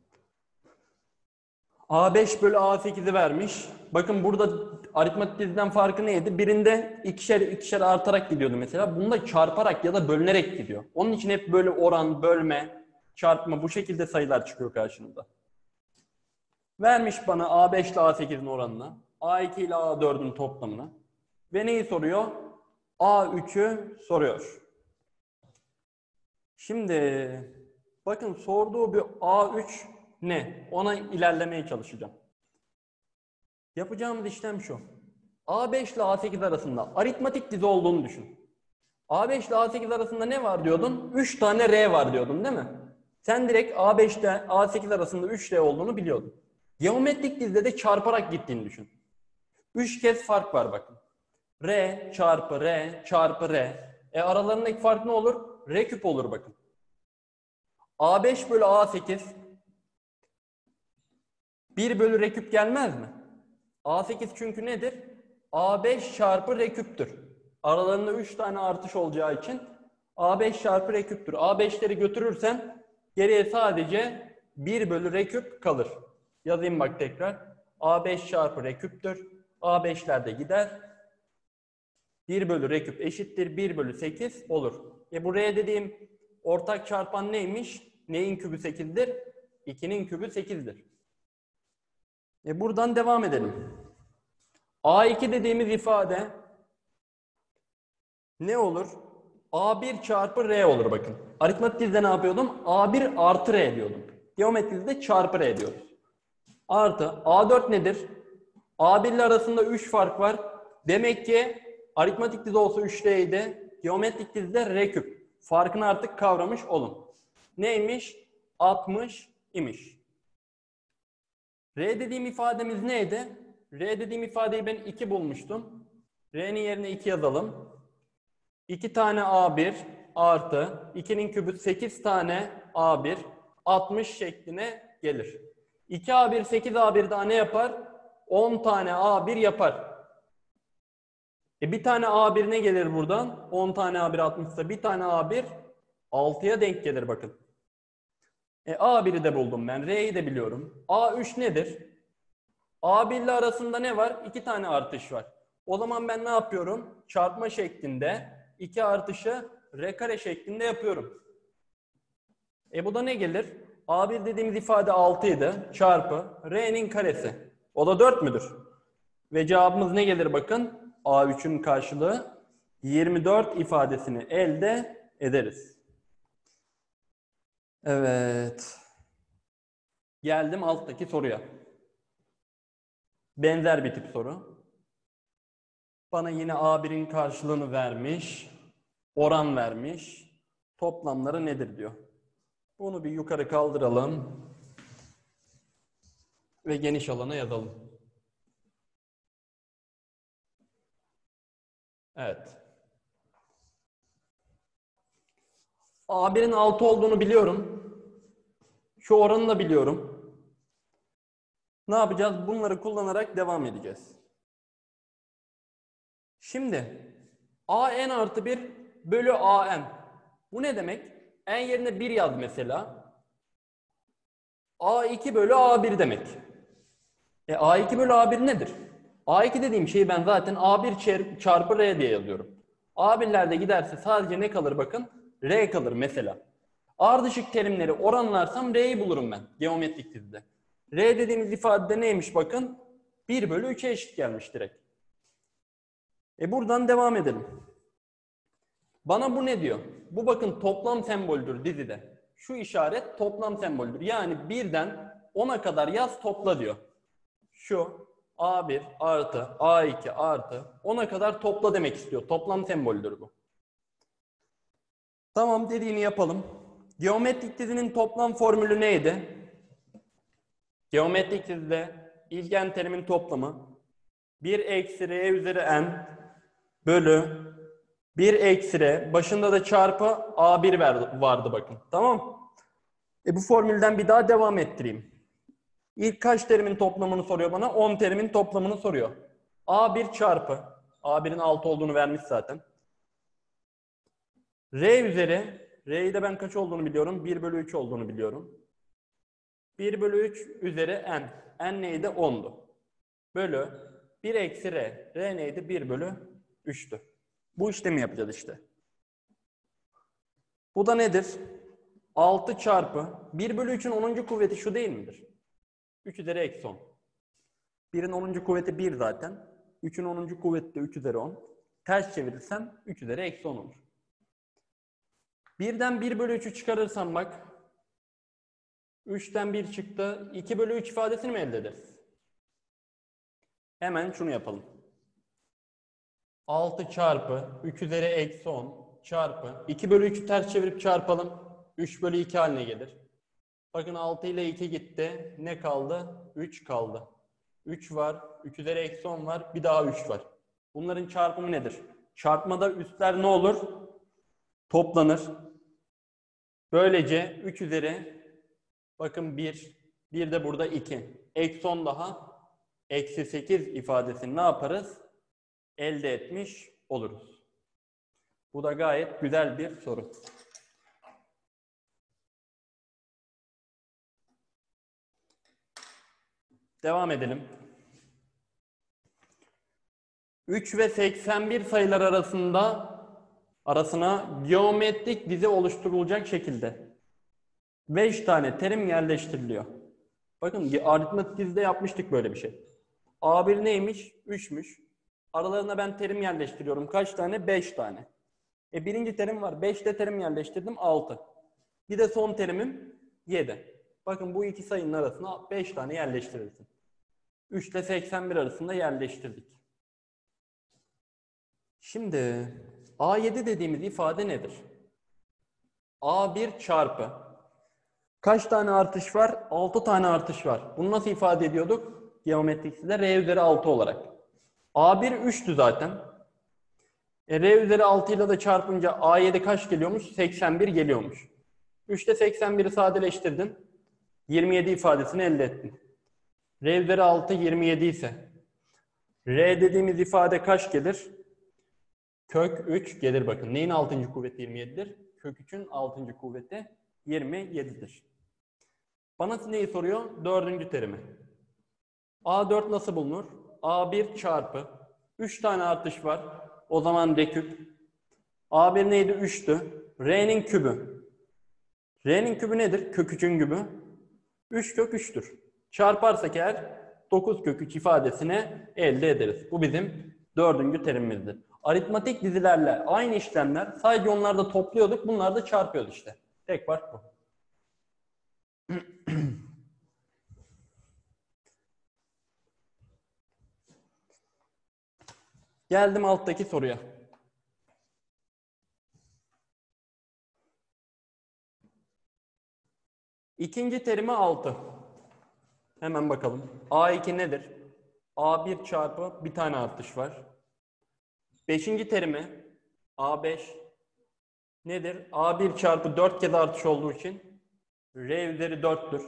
A beş bölü A sekizi vermiş. Bakın burada aritmetik diziden farkı neydi? Birinde ikişer ikişer artarak gidiyordu mesela. Bunda çarparak ya da bölünerek gidiyor. Onun için hep böyle oran, bölme, çarpma bu şekilde sayılar çıkıyor karşınıza. Vermiş bana A beş ile A sekizin oranını, A iki ile A dördün toplamını ve neyi soruyor? A üçü soruyor. Şimdi bakın sorduğu bir A üç ne? Ona ilerlemeye çalışacağım. Yapacağımız işlem şu. A beş ile A sekiz arasında aritmetik dizi olduğunu düşün. A beş ile A sekiz arasında ne var diyordun? üç tane R var diyordun değil mi? Sen direkt A beş ile A sekiz arasında üç R olduğunu biliyordun. Geometrik dizide de çarparak gittiğini düşün. üç kez fark var bakın. R çarpı R çarpı R. E aralarındaki fark ne olur? R küp olur bakın. A beş bölü A sekiz bir bölü R küp gelmez mi? A sekiz çünkü nedir? A beş çarpı R küptür. Aralarında üç tane artış olacağı için A beş çarpı R küptür. A beşleri götürürsen geriye sadece bir bölü R küp kalır. Yazayım bak tekrar. A beş çarpı R küptür. A beşler de gider. bir bölü R küp eşittir bir bölü sekiz olur. E bu R dediğim ortak çarpan neymiş? Neyin kübü sekizdir? ikinin kübü sekizdir. E buradan devam edelim. A iki dediğimiz ifade ne olur? A bir çarpı R olur bakın. Aritmetik dizide ne yapıyordum? A bir artı R diyordum. Geometrik dizide çarpı R diyoruz. Artı A dört nedir? A bir ile arasında üç fark var. Demek ki aritmetik dizi olsa üç R'ydi. Geometrik dizide R küp. Farkını artık kavramış olun. Neymiş? altmış imiş. R dediğim ifademiz neydi? R dediğim ifadeyi ben iki bulmuştum. R'nin yerine iki yazalım. iki tane A bir artı ikinin kübü sekiz tane A bir altmış şekline gelir. iki A bir sekiz A bir daha ne yapar? on tane A bir yapar. E bir tane A bir ne gelir buradan? on tane A bir altmış ise bir tane A bir altıya denk gelir bakın. E A bir'i de buldum ben. R'yi de biliyorum. A üç nedir? A bir ile arasında ne var? iki tane artış var. O zaman ben ne yapıyorum? Çarpma şeklinde iki artışı R kare şeklinde yapıyorum. E bu da ne gelir? A bir dediğimiz ifade altı idi. Çarpı R'nin karesi. O da dört müdür? Ve cevabımız ne gelir bakın? A üçün karşılığı yirmi dört ifadesini elde ederiz. Evet. Geldim alttaki soruya. Benzer bir tip soru. Bana yine A bir'in karşılığını vermiş. Oran vermiş. Toplamları nedir diyor. Bunu bir yukarı kaldıralım. Ve geniş alana yazalım. Evet. A bir'in altı olduğunu biliyorum. Şu oranı da biliyorum. Ne yapacağız? Bunları kullanarak devam edeceğiz. Şimdi A n artı bir bölü A n. Bu ne demek? N yerine bir yaz mesela. A iki bölü A bir demek. E A iki bölü A bir nedir? A iki dediğim şeyi ben zaten A bir çarpı R diye yazıyorum. A bir'lerde giderse sadece ne kalır bakın? R kalır mesela. Ardışık terimleri oranlarsam R'yi bulurum ben geometrik dizide. R dediğimiz ifadede neymiş bakın? bir bölü üçe eşit gelmiş direkt. E buradan devam edelim. Bana bu ne diyor? Bu bakın toplam semboldür dizide. Şu işaret toplam semboldür. Yani birden ona kadar yaz topla diyor. Şu A bir artı A iki artı ona kadar topla demek istiyor. Toplam semboldür bu. Tamam, dediğini yapalım. Geometrik dizinin toplam formülü neydi? Geometrik dizide ilk n terimin toplamı bir eksi r üzeri n bölü bir eksi r, başında da çarpı a bir vardı bakın. Tamam. E bu formülden bir daha devam ettireyim. İlk kaç terimin toplamını soruyor bana? on terimin toplamını soruyor. a bir çarpı, a birin altı olduğunu vermiş zaten. R üzeri, R'yi de ben kaç olduğunu biliyorum? bir bölü üç olduğunu biliyorum. bir bölü üç üzeri n. N neydi? ondu. Bölü bir eksi R. R neydi? bir bölü üçtü. Bu işlemi yapacağız işte. Bu da nedir? altı çarpı bir bölü üçün onuncu kuvveti şu değil midir? üç üzeri eksi on. birin onuncu kuvveti bir zaten. üçün onuncu kuvveti de üç üzeri on. Ters çevirirsem üç üzeri eksi on olur. birden bir bölü üçü çıkarırsam bak. üçten bir çıktı. iki bölü üç ifadesini mi elde ederiz? Hemen şunu yapalım. altı çarpı üç üzeri eksi on çarpı iki bölü üçü ters çevirip çarpalım. üç bölü iki haline gelir. Bakın altı ile iki gitti. Ne kaldı? üç kaldı. üç var. üç üzeri eksi on var. Bir daha üç var. Bunların çarpımı nedir? Çarpmada üstler ne olur? Toplanır. Böylece üç üzeri bakın bir. bir de burada iki. Eksi on daha eksi sekiz ifadesini ne yaparız? Elde etmiş oluruz. Bu da gayet güzel bir soru. Devam edelim. üç ve seksen bir sayılar arasında arasına geometrik dizi oluşturulacak şekilde beş tane terim yerleştiriliyor. Bakın aritmetik dizide yapmıştık böyle bir şey. A bir neymiş? üçmüş. Aralarına ben terim yerleştiriyorum. Kaç tane? beş tane. E birinci terim var. beşte terim yerleştirdim. altı. Bir de son terimim yedi. Bakın bu iki sayının arasına beş tane yerleştirirsin. üç ile seksen bir arasında yerleştirdik. Şimdi A yedi dediğimiz ifade nedir? A bir çarpı. Kaç tane artış var? altı tane artış var. Bunu nasıl ifade ediyorduk? Geometrikside R üzeri altı olarak. A bir üçtü zaten. E, R üzeri altı ile de çarpınca A yedi kaç geliyormuş? seksen bir geliyormuş. üçte seksen biri sadeleştirdin. yirmi yedi ifadesini elde ettin. R üzeri altı yirmi yedi ise R dediğimiz ifade kaç gelir? Kök üç gelir bakın. Neyin altıncı kuvveti yirmi yedidir? Kök üçün altıncı kuvveti yirmi yedidir. Bana neyi soruyor? Dördüncü terimi. A dört nasıl bulunur? A bir çarpı. üç tane artış var. O zaman R küp. A bir neydi? üçtü. R'nin kübü. R'nin kübü nedir? Kök üçün kübü. üç kök üçtür. Çarparsak eğer dokuz kök üç ifadesini elde ederiz. Bu bizim dördüncü terimimizdir. Aritmatik dizilerle aynı işlemler. Sadece onlarda topluyorduk. Bunlar da çarpıyorduk işte. Tek fark bu. Geldim alttaki soruya. İkinci terimi altı. Hemen bakalım. A iki nedir? A bir çarpı bir tane artış var. Beşinci terimi A beş nedir? A bir çarpı dört kez artış olduğu için R üzeri dörttür.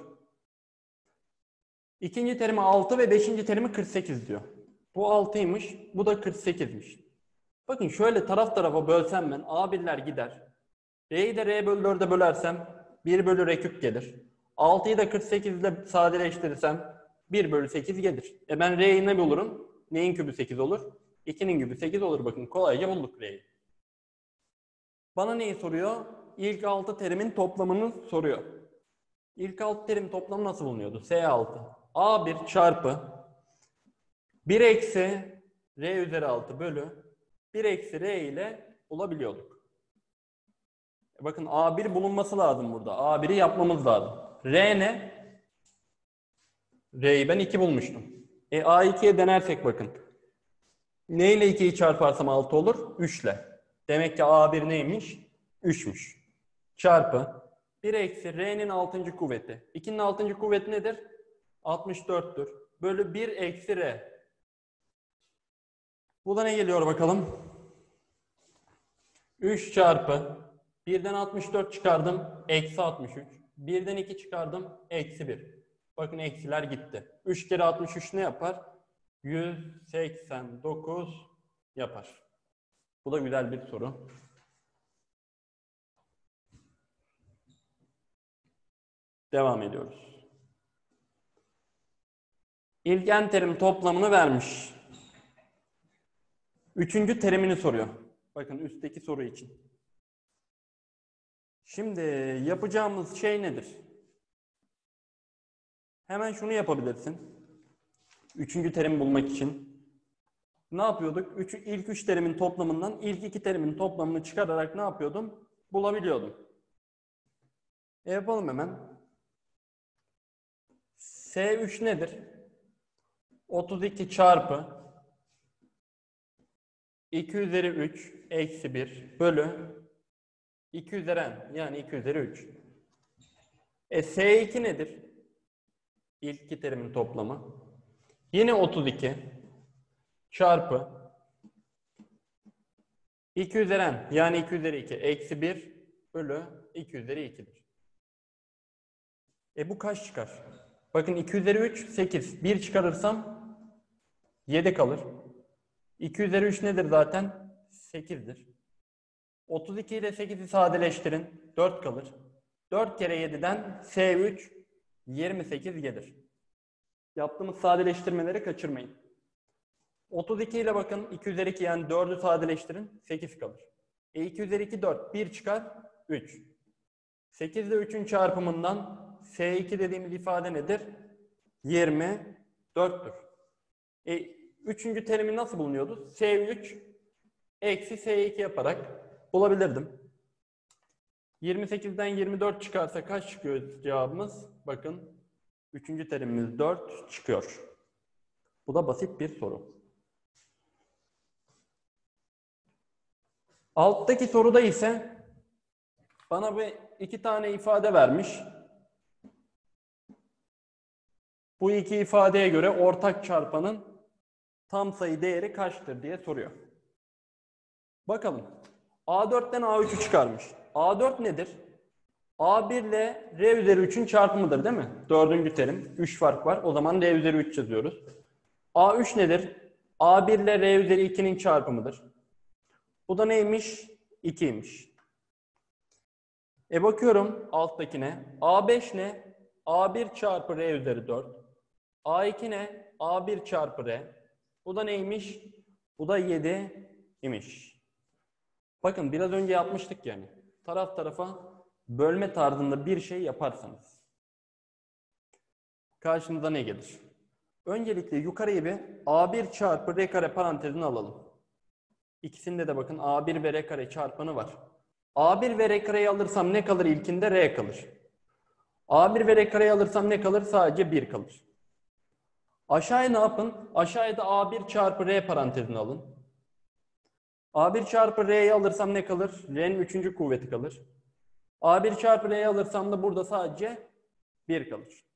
İkinci terimi altı ve beşinci terimi kırk sekiz diyor. Bu altıymış, bu da kırk sekizmiş. Bakın şöyle taraf tarafa bölsem ben A birler gider. R'yi de R bölü dörde bölersem bir bölü R küp gelir. altıyı da kırk sekiz ile sadeleştirirsem bir bölü sekiz gelir. E ben R'yi ne bulurum? Neyin kübü sekiz olur? ikinin kübü sekiz olur. Bakın kolayca bulduk R'yi. Bana neyi soruyor? İlk altı terimin toplamını soruyor. İlk altı terim toplamı nasıl bulunuyordu? S altı. A bir çarpı bir eksi R üzeri altı bölü bir eksi R ile bulabiliyorduk. Bakın A bir bulunması lazım burada. A bir'i yapmamız lazım. R ne? R'yi ben iki bulmuştum. E A ikiye denersek bakın. Ne ile ikiyi çarparsam altı olur? üç ile. Demek ki A bir neymiş? üçmüş. Çarpı bir eksi R'nin altıncı kuvveti. ikinin altıncı kuvveti nedir? altmış dörttür. Bölü bir eksi R. Bu da ne geliyor bakalım? üç çarpı birden altmış dört çıkardım. Eksi altmış üç. birden iki çıkardım. Eksi bir. Bakın eksiler gitti. üç kere altmış üç ne yapar? yüz seksen dokuz yapar. Bu da güzel bir soru. Devam ediyoruz. İlk n terim toplamını vermiş. Üçüncü terimini soruyor. Bakın üstteki soru için. Şimdi yapacağımız şey nedir? Hemen şunu yapabilirsin. Üçüncü terim bulmak için. Ne yapıyorduk? Üç, ilk üç terimin toplamından ilk iki terimin toplamını çıkararak ne yapıyordum? Bulabiliyordum. E yapalım hemen. S üç nedir? otuz iki çarpı iki üzeri üç eksi bir bölü iki üzeri n yani iki üzeri üç. E S iki nedir? İlk iki terimin toplamı. Yine otuz iki çarpı iki üzeri n yani iki üzeri iki eksi bir bölü iki üzeri iki'dir. E bu kaç çıkar? Bakın iki üzeri üç sekiz. bir çıkarırsam yedi kalır. iki üzeri üç nedir zaten? sekiz'dir. otuz iki ile sekiz'i sadeleştirin. dört kalır. dört kere yedi'den S üç yirmi sekiz gelir. Yaptığımız sadeleştirmeleri kaçırmayın. otuz iki ile bakın iki üzeri iki yani dörd'ü sadeleştirin. sekiz kalır. E iki üzeri iki dört. bir çıkar. üç. sekiz ile üçün çarpımından S iki dediğimiz ifade nedir? yirmi dört'tür. E, üçüncü terimi nasıl bulunuyordu? S üç eksi S iki yaparak bulabilirdim. yirmi sekiz'den yirmi dört çıkarsa kaç çıkıyor cevabımız? Bakın üçüncü terimimiz dört çıkıyor. Bu da basit bir soru. Alttaki soruda ise bana bir iki tane ifade vermiş. Bu iki ifadeye göre ortak çarpanın tam sayı değeri kaçtır diye soruyor. Bakalım. A dört'ten A üç'ü çıkarmış. A dört nedir? A bir ile R üzeri üçün çarpımıdır değil mi? Dördüncü terim. üç fark var. O zaman R üzeri üç yazıyoruz. A üç nedir? A bir ile R üzeri iki'nin çarpımıdır. Bu da neymiş? iki'ymiş. E bakıyorum alttakine. A beş ne? A bir çarpı R üzeri dört. A iki ne? A bir çarpı R. Bu da neymiş? Bu da yedi imiş. Bakın biraz önce yapmıştık yani. Taraf tarafa bölme tarzında bir şey yaparsanız karşınıza ne gelir? Öncelikle yukarıyı bir A bir çarpı R kare parantezine alalım. İkisinde de bakın A bir ve R kare çarpanı var. A bir ve R kareyi alırsam ne kalır ilkinde? R kalır. A bir ve R kareyi alırsam ne kalır? Sadece bir kalır. Aşağıya ne yapın? Aşağıya da A bir çarpı R parantezine alın. A bir çarpı R'yi alırsam ne kalır? R'nin üçüncü kuvveti kalır. A bir çarpı R'yi alırsam da burada sadece bir kalır.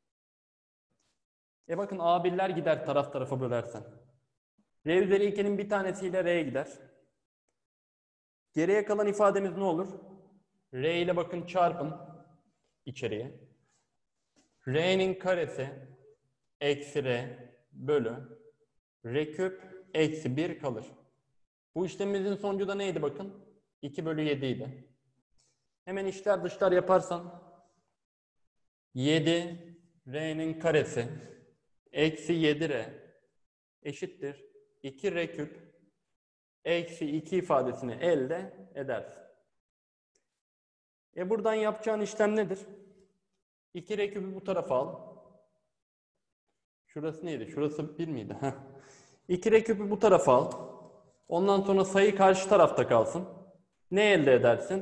E bakın A bir'ler gider taraf tarafa bölersen. R üzeri iki'nin bir tanesiyle R gider. Geriye kalan ifademiz ne olur? R ile bakın çarpın içeriye. R'nin karesi eksi R bölü R küp eksi bir kalır. Bu işlemimizin sonucu da neydi bakın? iki bölü yedi idi. Hemen içler dışlar yaparsan yedi R'nin karesi eksi yedi R eşittir iki R küp eksi iki ifadesini elde edersin. E buradan yapacağın işlem nedir? iki R küpü bu tarafa al. Şurası neydi? Şurası bir miydi? Heh. iki R küpü bu tarafa al. Ondan sonra sayı karşı tarafta kalsın. Ne elde edersin?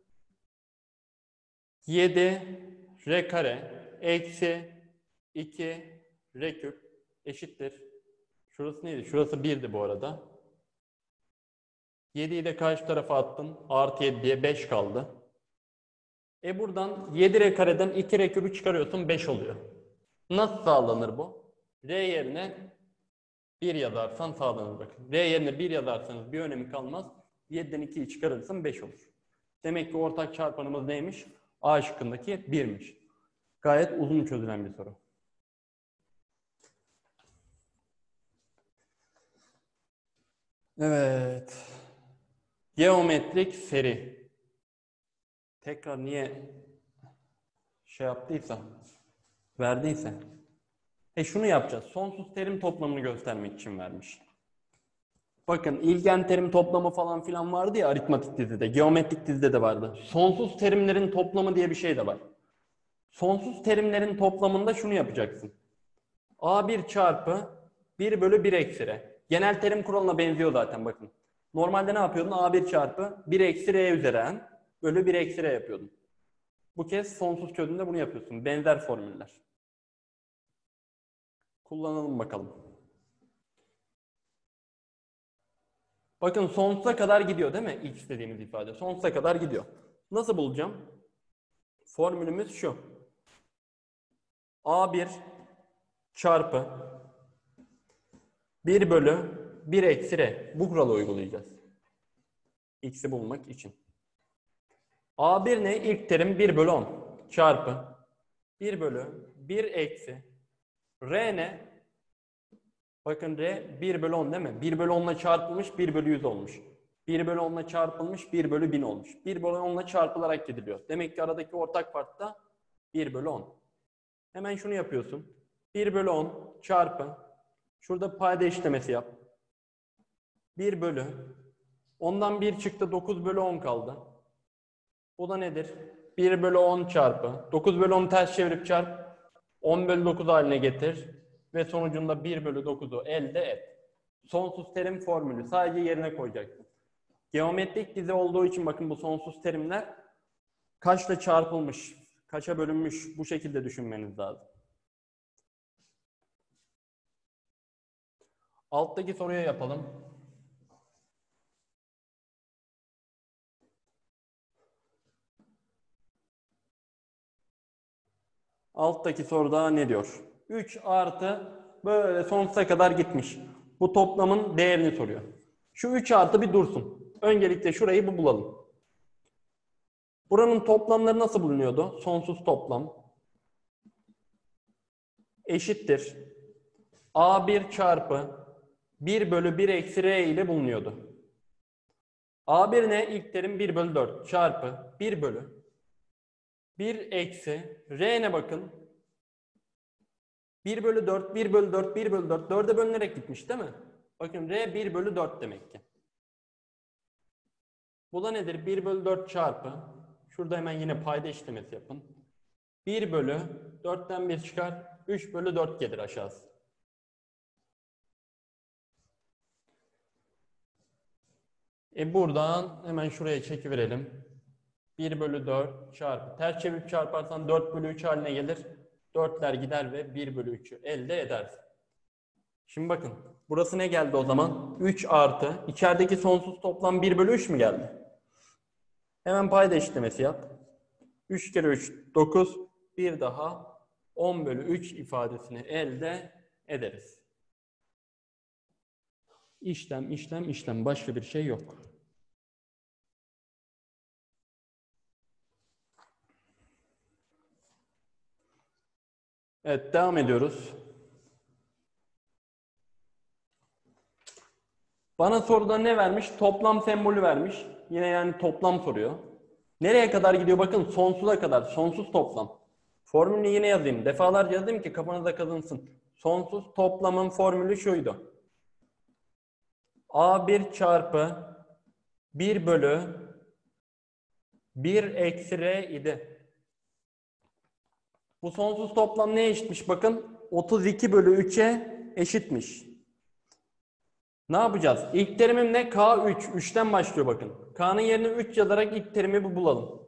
yedi R kare eksi iki R küp eşittir Şurası neydi? Şurası birdi bu arada. yediyi de karşı tarafa attım. Artı yedi diye beş kaldı. E buradan yedi r kareden iki r küpü çıkarıyorsun, beş oluyor. Nasıl sağlanır bu? R yerine bir yazarsan sağlanır bakın. R yerine bir yazarsanız bir önemi kalmaz. yediden ikiyi çıkarırsın, beş olur. Demek ki ortak çarpanımız neymiş? A şıkkındaki birmiş. Gayet uzun çözülen bir soru. Evet. Geometrik seri. Tekrar niye şey yaptıysa, verdiyse. E şunu yapacağız. Sonsuz terim toplamını göstermek için vermiş. Bakın ilgen terim toplamı falan filan vardı ya aritmatik dizide. Geometrik dizide de vardı. Sonsuz terimlerin toplamı diye bir şey de var. Sonsuz terimlerin toplamında şunu yapacaksın. A bir çarpı bir bölü bir eksi r. Genel terim kuralına benziyor zaten bakın. Normalde ne yapıyordun? A bir çarpı bir eksi r üzeri n bölü bir eksi r yapıyordun. Bu kez sonsuz çözümde bunu yapıyorsun. Benzer formüller. Kullanalım bakalım. Bakın sonsuza kadar gidiyor değil mi? X dediğimiz ifade. Sonsuza kadar gidiyor. Nasıl bulacağım? Formülümüz şu. A bir çarpı bir bölü bir eksi r. Bu kuralı uygulayacağız. X'i bulmak için. A bir ne? İlk terim bir bölü on çarpı bir bölü bir eksi r ne? Bakın r bir bölü on değil mi? bir bölü on ile çarpılmış, bir bölü yüz olmuş. bir bölü on ile çarpılmış, bir bölü bin olmuş. bir bölü on ile çarpılarak gidiliyor. Demek ki aradaki ortak part da bir bölü on. Hemen şunu yapıyorsun. bir bölü on çarpı, şurada payda işlemesi yap. bir bölü, ondan bir çıktı, dokuz bölü on kaldı. Bu da nedir? bir bölü on çarpı, dokuz bölü onu ters çevirip çarp, on bölü dokuz haline getir ve sonucunda bir bölü dokuzu elde et. Sonsuz terim formülü sadece yerine koyacaksın. Geometrik dizi olduğu için bakın bu sonsuz terimler kaçla çarpılmış, kaça bölünmüş bu şekilde düşünmeniz lazım. Alttaki soruya yapalım. Alttaki soruda ne diyor? üç artı böyle sonsuza kadar gitmiş. Bu toplamın değerini soruyor. Şu üç artı bir dursun. Öncelikle şurayı bir bulalım. Buranın toplamları nasıl bulunuyordu? Sonsuz toplam eşittir A bir çarpı bir bölü bir eksi r ile bulunuyordu. A bir ne? İlk terim bir bölü dört çarpı bir bölü bir eksi r ne bakın? bir bölü dört, bir bölü dört, bir bölü dört. dörde bölünerek gitmiş değil mi? Bakın r bir bölü dört demek ki. Bu da nedir? bir bölü dört çarpı. Şurada hemen yine payda işlemesi yapın. bir bölü dörtten bir çıkar. üç bölü dört gelir aşağısı. E buradan hemen şuraya çekiverelim. bir bölü dört çarpı. Ters çevirip çarparsan dört bölü üç haline gelir. dörtler gider ve bir bölü üçü elde edersin. Şimdi bakın. Burası ne geldi o zaman? üç artı. İçerideki sonsuz toplam bir bölü üç mü geldi? Hemen payda işlemesi yap. üç kere üç dokuz. Bir daha on bölü üç ifadesini elde ederiz. İşlem, işlem, işlem. Başka bir şey yok. Evet, devam ediyoruz. Bana soruda ne vermiş? Toplam sembolü vermiş. Yine yani toplam soruyor. Nereye kadar gidiyor? Bakın sonsuza kadar. Sonsuz toplam. Formülünü yine yazayım. Defalarca yazayım ki kafanıza kazınsın. Sonsuz toplamın formülü şuydu. A bir çarpı bir bölü bir eksi r idi. Bu sonsuz toplam neye eşitmiş? Bakın otuz iki bölü üçe eşitmiş. Ne yapacağız? İlk terimim ne? K üç. üçten başlıyor bakın. K'nın yerine üç yazarak ilk terimi bulalım.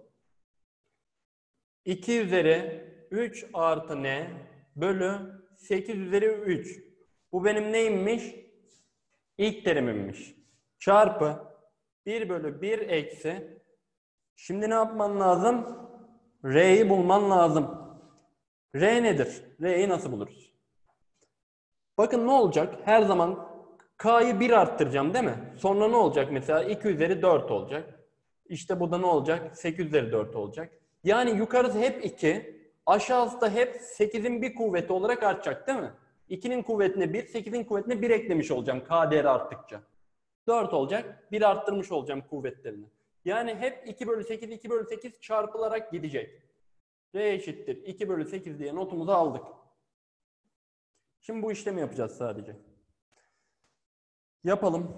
iki üzeri üç artı n bölü sekiz üzeri üç. Bu benim neymiş? İlk terimimmiş. Çarpı bir bölü bir eksi. Şimdi ne yapman lazım? R'yi bulman lazım. R nedir? R'yi nasıl buluruz? Bakın ne olacak? Her zaman K'yı bir arttıracağım değil mi? Sonra ne olacak mesela? iki üzeri dört olacak. İşte bu da ne olacak? sekiz üzeri dört olacak. Yani yukarısı hep iki. Aşağısı da hep sekizin bir kuvveti olarak artacak değil mi? ikinin kuvvetine bir, sekizin kuvvetine bir eklemiş olacağım K değeri arttıkça. dört olacak. bir arttırmış olacağım kuvvetlerini. Yani hep iki bölü sekiz, iki bölü sekiz çarpılarak gidecek. R eşittir iki bölü sekiz diye notumuzu aldık. Şimdi bu işlemi yapacağız sadece. Yapalım.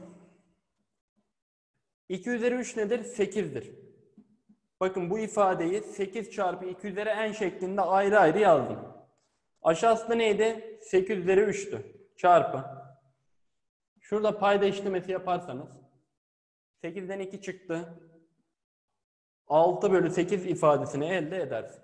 iki üzeri üç nedir? sekizdir. Bakın bu ifadeyi sekiz çarpı iki üzeri n şeklinde ayrı ayrı yazdım. Aşağısında neydi? sekiz üzeri üçtü. Çarpı. Şurada payda işlemesi yaparsanız sekizden iki çıktı. altı bölü sekiz ifadesini elde edersin.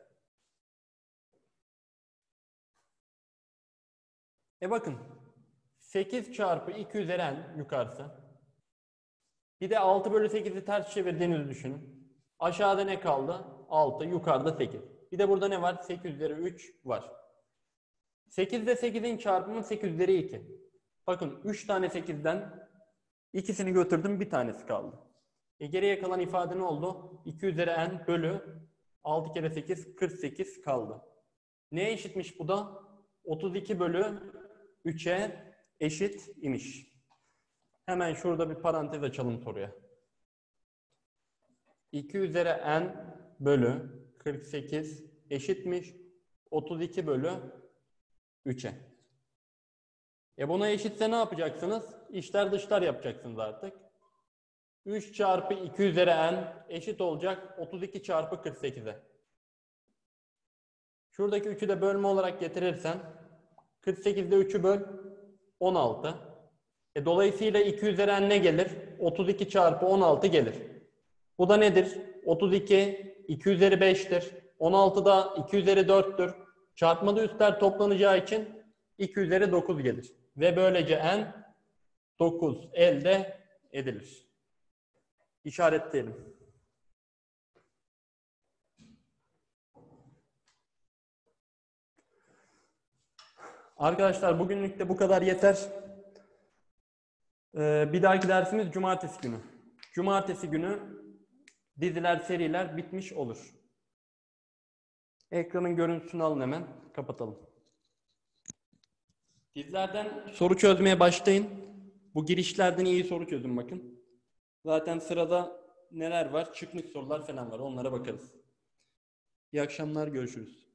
E bakın. sekiz çarpı iki üzeri n yukarısı. Bir de altı bölü sekizi ters çevirdiğinizi düşünün. Aşağıda ne kaldı? altı, yukarıda sekiz. Bir de burada ne var? sekiz üzeri üç var. sekiz ile sekizin çarpımı sekiz üzeri iki. Bakın üç tane sekizden ikisini götürdüm, bir tanesi kaldı. E geriye kalan ifade ne oldu? iki üzeri n bölü altı kere sekiz, kırk sekiz kaldı. Neye eşitmiş bu da? otuz iki bölü üçe eşit imiş. Hemen şurada bir parantez açalım soruya. iki üzeri n bölü kırk sekiz eşitmiş otuz iki bölü üçe. E buna eşitse ne yapacaksınız? İçler dışlar yapacaksınız artık. üç çarpı iki üzeri n eşit olacak otuz iki çarpı kırk sekize. Şuradaki üçü de bölme olarak getirirsen kırk sekizde üçü böl on altı. E dolayısıyla iki üzeri n ne gelir? otuz iki çarpı on altı gelir. Bu da nedir? otuz iki, iki üzeri beş'tir. on altı da iki üzeri dört'tür. Çarpmada üstler toplanacağı için iki üzeri dokuz gelir. Ve böylece n dokuz elde edilir. İşaretleyelim. Arkadaşlar bugünlük de bu kadar yeter. Ee, bir dahaki dersimiz cumartesi günü. Cumartesi günü diziler, seriler bitmiş olur. Ekranın görüntüsünü alın hemen. Kapatalım. Dizilerden soru çözmeye başlayın. Bu girişlerden iyi soru çözün bakın. Zaten sırada neler var? Çıkmış sorular falan var. Onlara bakarız. İyi akşamlar. Görüşürüz.